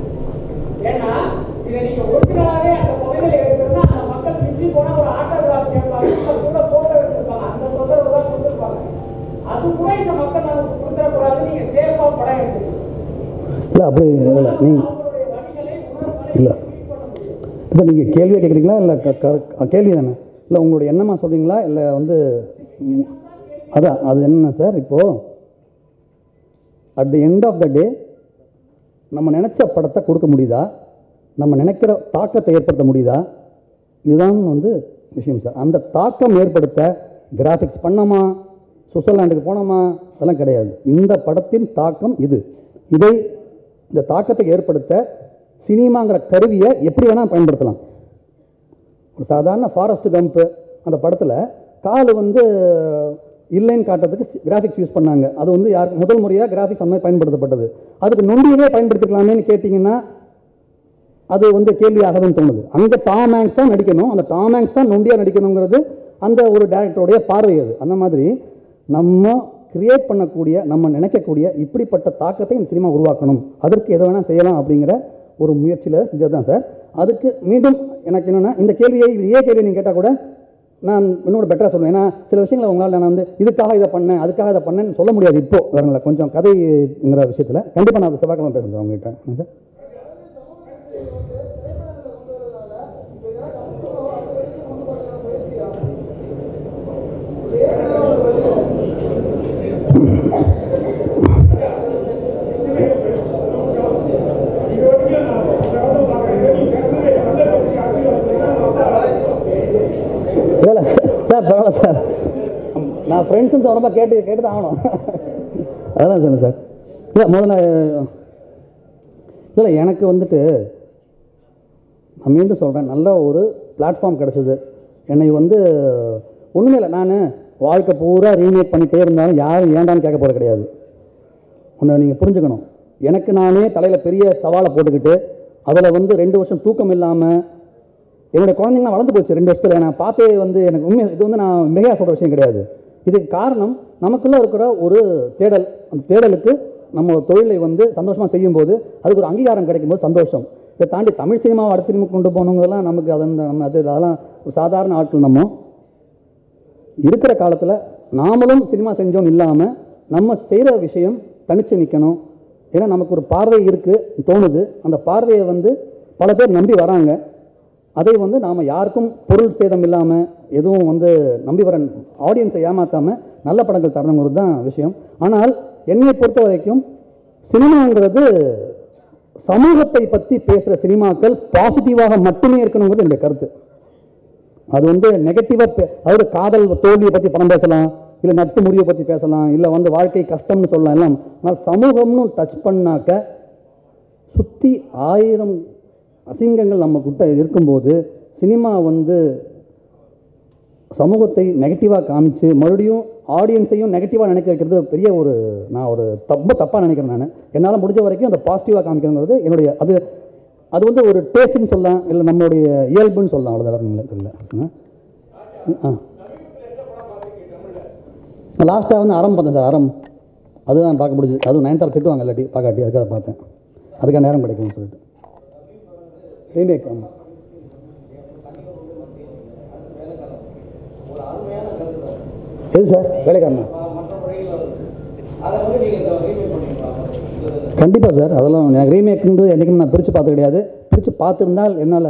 இல்லை அப்படி இல்லை நீங்கள் இல்லை சார், நீங்கள் கேள்வியை கேட்குறீங்களா இல்லை கேள்வி தானே? இல்லை உங்களுடைய எண்ணமா சொல்கிறீங்களா இல்லை வந்து அதான் அது என்ன சார்? இப்போது at the end of the day நம்ம நினச்ச படத்தை கொடுக்க முடியுதா, நம்ம நினைக்கிற தாக்கத்தை ஏற்படுத்த முடியுதா, இதுதான் வந்து விஷயம் சார். அந்த தாக்கம் ஏற்படுத்த கிராஃபிக்ஸ் பண்ணோமா, சுவிட்சர்லாண்டுக்கு போனோமா, அதெல்லாம் கிடையாது. இந்த படத்தின் தாக்கம் இது. இதை இந்த தாக்கத்தை ஏற்படுத்த சினிமாங்கிற கருவியை எப்படி வேணால் பயன்படுத்தலாம். ஒரு சாதாரண ஃபாரஸ்ட் கம்ப்பு அந்த படத்தில் கால் வந்து இல்லைன்னு காட்டுறதுக்கு கிராஃபிக்ஸ் யூஸ் பண்ணாங்க. அது வந்து யார் முதல் முறையாக கிராஃபிக்ஸ் அந்த மாதிரி பயன்படுத்தப்பட்டது. அதுக்கு நொண்டியவே பயன்படுத்திக்கலாமேன்னு கேட்டிங்கன்னா அது வந்து கேள்வியாகதான் தோணுது. அங்கே டாம் ஹாங்க்ஸ் தான் நடிக்கணும், அந்த டாம் ஹாங்க்ஸ் தான் நொண்டியாக நடிக்கணுங்கிறது அந்த ஒரு டேரக்டருடைய பார்வை. அது அந்த மாதிரி நம்ம கிரியேட் பண்ணக்கூடிய, நம்ம நினைக்கக்கூடிய இப்படிப்பட்ட தாக்கத்தை இந்த சினிமா உருவாக்கணும், அதற்கு எதை வேணால் செய்யலாம் அப்படிங்கிற ஒரு முயற்சியில் செஞ்சது தான் சார். அதுக்கு மீண்டும் எனக்கு என்னென்னா, இந்த கேள்வியை இதே கேள்வியை நீங்கள் கேட்டால் கூட நான் இன்னொரு பெட்டராக சொல்லுவேன். ஏன்னா சில விஷயங்களை உங்களால் நான் வந்து இதுக்காக இதை பண்ணேன் அதுக்காக இதை பண்ணேன்னு சொல்ல முடியாது. இப்போ வேறுங்களா கொஞ்சம் கதைங்கிற விஷயத்தில் கண்டிப்பாக நான் அதை செவ்வாய்க்கிழமை பேசுகிறேன் சார் உங்ககிட்ட. சார் இல்லை சார் பரவாயில்ல சார், நான் ஃப்ரெண்ட்ஸுன்னு சொன்னப்போ கேட்டு கேட்டு தான் ஆகணும். அதெல்லாம் சொல்லுங்கள் சார். இல்லை முதல்ல இல்லை எனக்கு வந்துட்டு நான் மீண்டும் சொல்கிறேன், நல்ல ஒரு பிளாட்ஃபார்ம் கிடச்சிது. என்னை வந்து ஒன்றுமே இல்லை, நான் வாழ்க்கை பூரா ரீமேக் பண்ணிகிட்டே இருந்தாலும் யாரும் ஏண்டான்னு கேட்க போகிறது கிடையாது. ஒன்று நீங்கள் புரிஞ்சுக்கணும். எனக்கு நானே தலையில் பெரிய சவாலை போட்டுக்கிட்டு அதில் வந்து ரெண்டு வருஷம் தூக்கம் இல்லாமல் என்னுடைய குழந்தைங்களாம் வளர்ந்து போச்சு ரெண்டு வருஷத்தில். நான் பார்த்தே வந்து எனக்கு உண்மை இது வந்து நான் மிகையாக சொல்கிற விஷயம் கிடையாது. இதுக்கு காரணம் நமக்குள்ளே இருக்கிற ஒரு தேடல். அந்த தேடலுக்கு நம்ம தொழிலை வந்து சந்தோஷமாக செய்யும்போது அதுக்கு ஒரு அங்கீகாரம் கிடைக்கும்போது சந்தோஷம். இதை தாண்டி தமிழ் சினிமாவை அடுத்த சினிமா கொண்டு போகணுங்கிறதெல்லாம் நமக்கு அது நம்ம அது அதெல்லாம் ஒரு சாதாரண ஆட்கள். நம்ம இருக்கிற காலத்தில் நாமளும் சினிமா செஞ்சோன்னு இல்லாமல் நம்ம செய்கிற விஷயம் தனித்து நிற்கணும். ஏன்னா நமக்கு ஒரு பார்வை இருக்குது தோணுது, அந்த பார்வையை வந்து பல பேர் நம்பி வராங்க. அதை வந்து நாம் யாருக்கும் பொருள் சேதம் இல்லாமல் எதுவும் வந்து நம்பி வர ஆடியன்ஸை ஏமாற்றாமல் நல்ல படங்கள் தரணுங்கிறது தான் விஷயம். ஆனால் என்னை பொறுத்த வரைக்கும் சினிமாங்கிறது சமூகத்தை பற்றி பேசுகிற சினிமாக்கள் பாசிட்டிவாக மட்டுமே இருக்கணுங்கிறது என்னுடைய கருத்து. அது வந்து நெகட்டிவாக, அதாவது காதல் தோல்வியை பற்றி படம் பேசலாம், இல்லை நட்டு முறிவை பற்றி பேசலாம், இல்லை வந்து வாழ்க்கை கஷ்டம்னு சொல்லலாம் எல்லாம். ஆனால் சமூகம்னு டச் பண்ணாக்க சுற்றி ஆயிரம் அசிங்கங்கள் நம்ம கிட்ட இருக்கும்போது சினிமா வந்து சமூகத்தை நெகட்டிவாக காமிச்சு மறுபடியும் ஆடியன்ஸையும் நெகட்டிவாக நினைக்க வைக்கிறது பெரிய ஒரு நான் ஒரு தப்பு தப்பாக நினைக்கிறேன். நான் என்னால் முடிஞ்ச வரைக்கும் அந்த பாசிட்டிவாக காமிக்கணுங்கிறது என்னுடைய அது அது வந்து ஒரு டேஸ்ட்டுன்னு சொல்லலாம், இல்லை நம்மளுடைய இயல்புன்னு சொல்லலாம். அவ்வளோதான் இல்லை இல்லை ஆ நான் லாஸ்ட்டாக வந்து அறம் பார்த்தேன் சார். அறம் அதுதான் பார்க்க முடிஞ்சது. அதுவும் நயன்தாரா திட்டுவாங்க இல்லாட்டி பார்க்காட்டி, அதுக்காக பார்த்தேன். அதுக்காக நேரம் கிடைக்கும்னு சொல்லிட்டு ரீமேக். ஆமாம் எது சார் வேலைக்காரனா? கண்டிப்பாக சார். அதெல்லாம் எனக்கு ரீமேக்குன்னு என்றைக்கும் நான் பிரித்து பார்த்து கிடையாது. பிரித்து பார்த்துருந்தால் என்னால்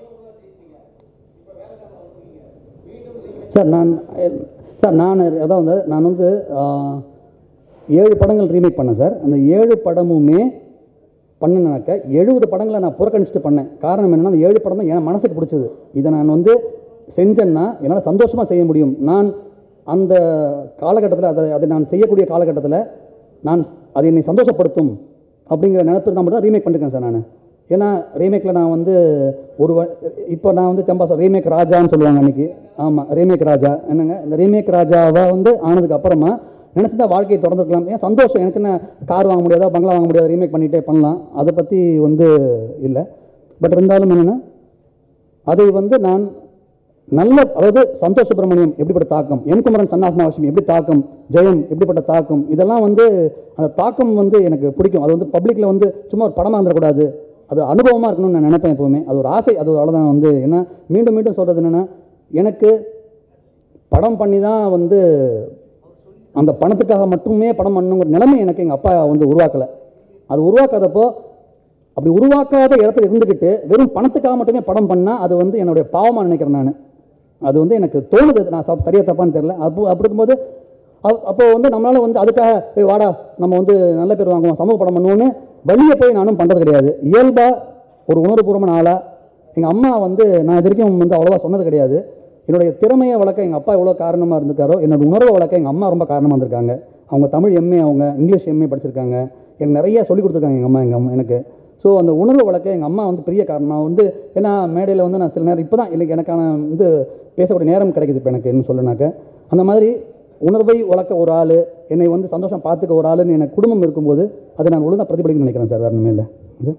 சார் நான் சார் நான் அதான் வந்து நான் வந்து ஏழு படங்கள் ரீமேக் பண்ணேன் சார். அந்த ஏழு படமுமே பண்ணினாக்க எழுபது படங்களை நான் புறக்கணிச்சுட்டு பண்ணேன். காரணம் என்னென்னா அந்த ஏழு படம் தான் என் மனசுக்கு பிடிச்சது. இதை நான் வந்து செஞ்சேன்னா என்னால் சந்தோஷமாக செய்ய முடியும். நான் அந்த காலகட்டத்தில் அதை அதை நான் செய்யக்கூடிய காலகட்டத்தில் நான் அது என்னை சந்தோஷப்படுத்தும் அப்படிங்கிற நினைப்பு தான் மட்டும் தான் ரீமேக் பண்ணிருக்கேன் சார் நான். ஏன்னா ரீமேக்கில் நான் வந்து ஒரு இப்போ நான் வந்து தெம்பா சார் ரீமேக் ராஜான்னு சொல்லுவாங்க அன்றைக்கி. ஆமாம் ரீமேக் ராஜா என்னங்க, இந்த ரீமேக் ராஜாவை வந்து ஆனதுக்கு அப்புறமா நினச்சி தான் வாழ்க்கையை திறந்துருக்கலாம். ஏன் சந்தோஷம், எனக்கு என்ன கார் வாங்க முடியாதா பங்களா வாங்க முடியாத, ரீமேக் பண்ணிகிட்டே பண்ணலாம், அதை பற்றி வந்து இல்லை. பட் இருந்தாலும் என்னென்னா அதை வந்து நான் நல்ல, அதாவது சந்தோஷ் சுப்ரமணியம் எப்படிப்பட்ட தாக்கம், என் குமரன் சன் ஆஃப் மகாலட்சுமி எப்படி தாக்கம், ஜெயம் எப்படிப்பட்ட தாக்கம், இதெல்லாம் வந்து அந்த தாக்கம் வந்து எனக்கு பிடிக்கும். அது வந்து பப்ளிக்கில் வந்து சும்மா ஒரு படமாக இருந்துடக்கூடாது, அது அனுபவமாக இருக்கணும்னு நான் நினைப்பேன் எப்போவுமே. அது ஒரு ஆசை, அது அவ்வளோதான். வந்து ஏன்னா மீண்டும் மீண்டும் சொல்கிறது என்னென்னா, எனக்கு படம் பண்ணி தான் வந்து அந்த பணத்துக்காக மட்டுமே படம் பண்ணுங்கிற நிலைமை எனக்கு எங்கள் அப்பா வந்து உருவாக்கலை. அது உருவாக்காதப்போ, அப்படி உருவாக்காத இடத்துல இருந்துக்கிட்டு வெறும் பணத்துக்காக மட்டுமே படம் பண்ணால் அது வந்து என்னுடைய பாவமாக நினைக்கிறேன் நான். அது வந்து எனக்கு தோணுது, நான் சரியாக தப்பான்னு தெரியல. அப்போ அப்படி இருக்கும்போது அப்போ வந்து நம்மளால் வந்து அதுக்காக போய் வாடா நம்ம வந்து நல்ல பேர் வாங்குவோம் சமூக படம் பண்ணுவோன்னு வழியை போய் நானும் பண்ணுறது கிடையாது. இயல்பாக ஒரு உணர்வுபூர்வமான ஆளாக எங்கள் அம்மா வந்து நான் இது வரைக்கும் வந்து அவ்வளோவா சொன்னது கிடையாது. என்னுடைய திறமையை வளர்க்க எங்கள் அப்பா எவ்வளோ காரணமாக இருந்திருக்காரோ, என்னோடய உணர்வை வளர்க்க எங்கள் அம்மா ரொம்ப காரணமாக இருந்திருக்காங்க. அவங்க தமிழ் எம்ஏ, அவங்க இங்கிலீஷ் எம்ஏ படிச்சிருக்காங்க, எனக்கு நிறையா சொல்லிக் கொடுத்துருக்காங்க எங்கள் அம்மா எங்கள் அம்மா எனக்கு. ஸோ அந்த உணர்வை வளர்க்க எங்கள் அம்மா வந்து பெரிய காரணமாக வந்து, ஏன்னா மேடையில் வந்து நான் சில நேரம் இப்போ தான் எனக்கு எனக்கான வந்து பேசக்கூடிய நேரம் கிடைக்குது இப்போ எனக்கு என்ன சொல்லுனாக்க. அந்த மாதிரி உணர்வை வளர்க்க ஒரு ஆள், என்னை வந்து சந்தோஷம் பார்த்துக்க ஒரு ஆளுன்னு எனக்கு குடும்பம் இருக்கும்போது அதை நான் ஒழுங்காக பிரதிபலிக்கணும்னு நினைக்கிறேன் சார். வேறு ஒன்றுமே இல்லை சார்.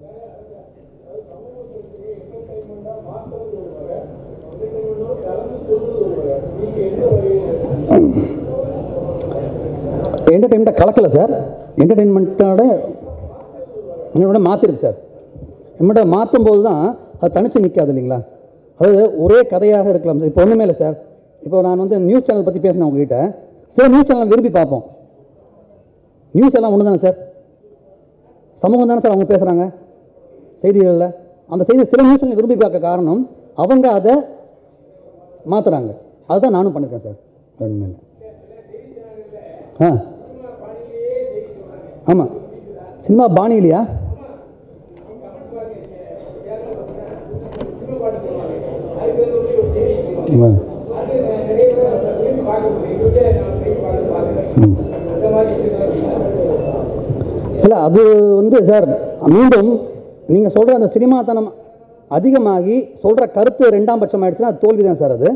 என்டர்டெயின்மெண்ட்டை கலக்கலை சார். என்டர்டெயின்மெண்ட்டோட என்னோட மாற்றிருக்கு சார். நம்மகிட்ட மாற்றும் போது தான் அது தனித்து நிற்காது இல்லைங்களா. அதாவது ஒரே கதையாக இருக்கலாம் சார். இப்போ ஒன்றுமே இல்லை சார். இப்போ நான் வந்து நியூஸ் சேனல் பற்றி பேசினேன் உங்ககிட்ட. சில நியூஸ் சேனல் விரும்பி பார்ப்போம். நியூஸ் எல்லாம் ஒன்று தானே சார், சமூகம் தானே சார் அவங்க பேசுகிறாங்க செய்திகளில். அந்த செய்தி சில நியூஸ் சேனல் விரும்பி பார்க்க காரணம் அவங்க அதை மாற்றுறாங்க. அதுதான் நானும் பண்ணியிருக்கேன் சார். ஒன்றுமே இல்லை. ஆ ஆமாம், சினிமா பாணி இல்லையா? இல்லை அது வந்து சார் மீண்டும் நீங்கள் சொல்கிற அந்த சினிமாத்தனம் அதிகமாகி சொல்கிற கருத்து ரெண்டாம் பட்சம் ஆயிடுச்சுன்னா அது தோல்வி தான் சார். அது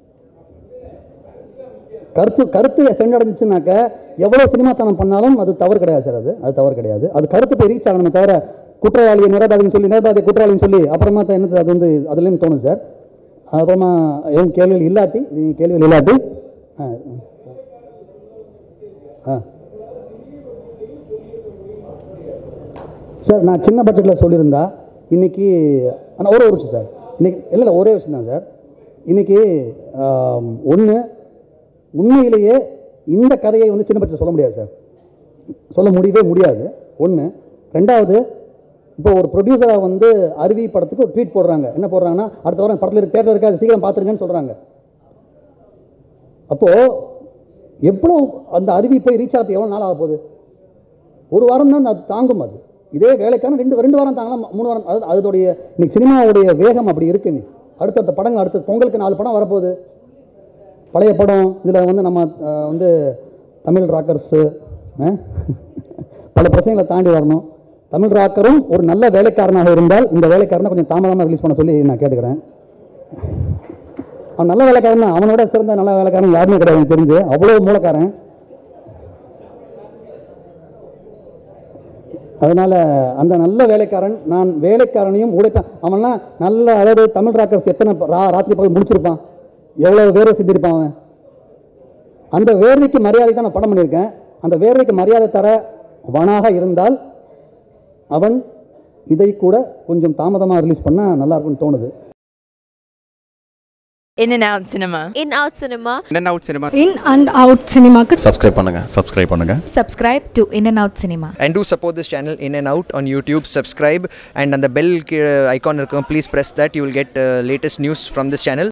கருத்து கருத்து சென்றடைஞ்சிச்சுனாக்க எவ்வளோ சினிமாத்தனம் பண்ணாலும் அது தவறு கிடையாது சார். அது அது தவறு கிடையாது. அது கருத்து போய் ரீச் ஆகணுமே தவிர குற்றவாளியை நிரபாதின்னு சொல்லி நிரபாதியை குற்றவாளின்னு சொல்லி அப்புறமா தான் என்னது அது வந்து அதுலேருந்து தோணும் சார். அப்புறமா எதுவும் கேள்விகள் இல்லாட்டி கேள்விகள் இல்லாட்டி ஆ ஆ சார் நான் சின்ன பட்ஜெட்டில் சொல்லியிருந்தா இன்றைக்கி ஆனால் ஒரே ஒரு விஷயம் சார். இன்றைக்கி இல்லை இல்லை ஒரே விஷயம் தான் சார். இன்றைக்கி ஒன்று உண்மையிலேயே இந்த கதையை வந்து சின்ன பட்ஜெட்டில் சொல்ல முடியாது சார். சொல்ல முடியவே முடியாது. ஒன்று. ரெண்டாவது, இப்போ ஒரு ப்ரொடியூசராக வந்து அருவி படத்துக்கு ஒரு ட்வீட் போடுறாங்க. என்ன போடுறாங்கன்னா, அடுத்த வாரம் படத்தில் இருக்க தேட்டர் இருக்காது, சீக்கிரம் பார்த்துருங்கன்னு சொல்கிறாங்க. அப்போது எவ்வளோ அந்த அருவி போய் ரீச் ஆகிறது எவ்வளோ நாள் ஆக போகுது? ஒரு வாரம் தான் அது தாங்கும். அது இதே வேலைக்கான ரெண்டு ரெண்டு வாரம் தாங்கலாம், மூணு வாரம். அது அதோடைய இன்னைக்கு சினிமாவுடைய வேகம் அப்படி இருக்குது. நீ அடுத்தடுத்த படங்கள் அடுத்த பொங்கலுக்கு நாலு படம் வரப்போகுது. பழைய படம் இதில் வந்து நம்ம வந்து தமிழ் ராக்கர்ஸு பல பிரச்சனைகளை தாண்டி வரணும். தமிழ் ராக்கரும் ஒரு நல்ல வேலைக்காரனாக இருந்தால் இந்த வேலைக்காரனை கொஞ்சம் தாமதமாக ரிலீஸ் பண்ண சொல்லி நான் கேட்டுக்கிறேன். அவன் நல்ல வேலைக்காரன் தான். அவனோட சிறந்த நல்ல வேலைக்காரன் யாருமே கிடையாது தெரிஞ்சு. அவ்வளோ மூலக்காரன். அதனால் அந்த நல்ல வேலைக்காரன், நான் வேலைக்காரனையும் உடைப்பேன். அவன்லாம் நல்ல, அதாவது தமிழ் ராக்கர்ஸ் எத்தனை ரா ராத்திரி பகல் முடிச்சிருப்பான், எவ்வளோ வேர்வை சிந்திருப்பான் அவன். அந்த வேர்வைக்கு மரியாதை தான் நான் படம் பண்ணியிருக்கேன். அந்த வேர்வைக்கு மரியாதை தர வனாக இருந்தால் அவன் இதை கூட கொஞ்சம் தாமதமாக ரிலீஸ் பண்ணால் நல்லா இருக்கும்னு தோணுது. In and Out Cinema. In Out Cinema. In and Out Cinema. In and Out Cinema. Subscribe பண்ணுங்க. Subscribe பண்ணுங்க. Subscribe to In and Out Cinema. And do support this channel In and Out on YouTube. Subscribe and on the bell icon, please press that. You will get uh, latest news from this channel.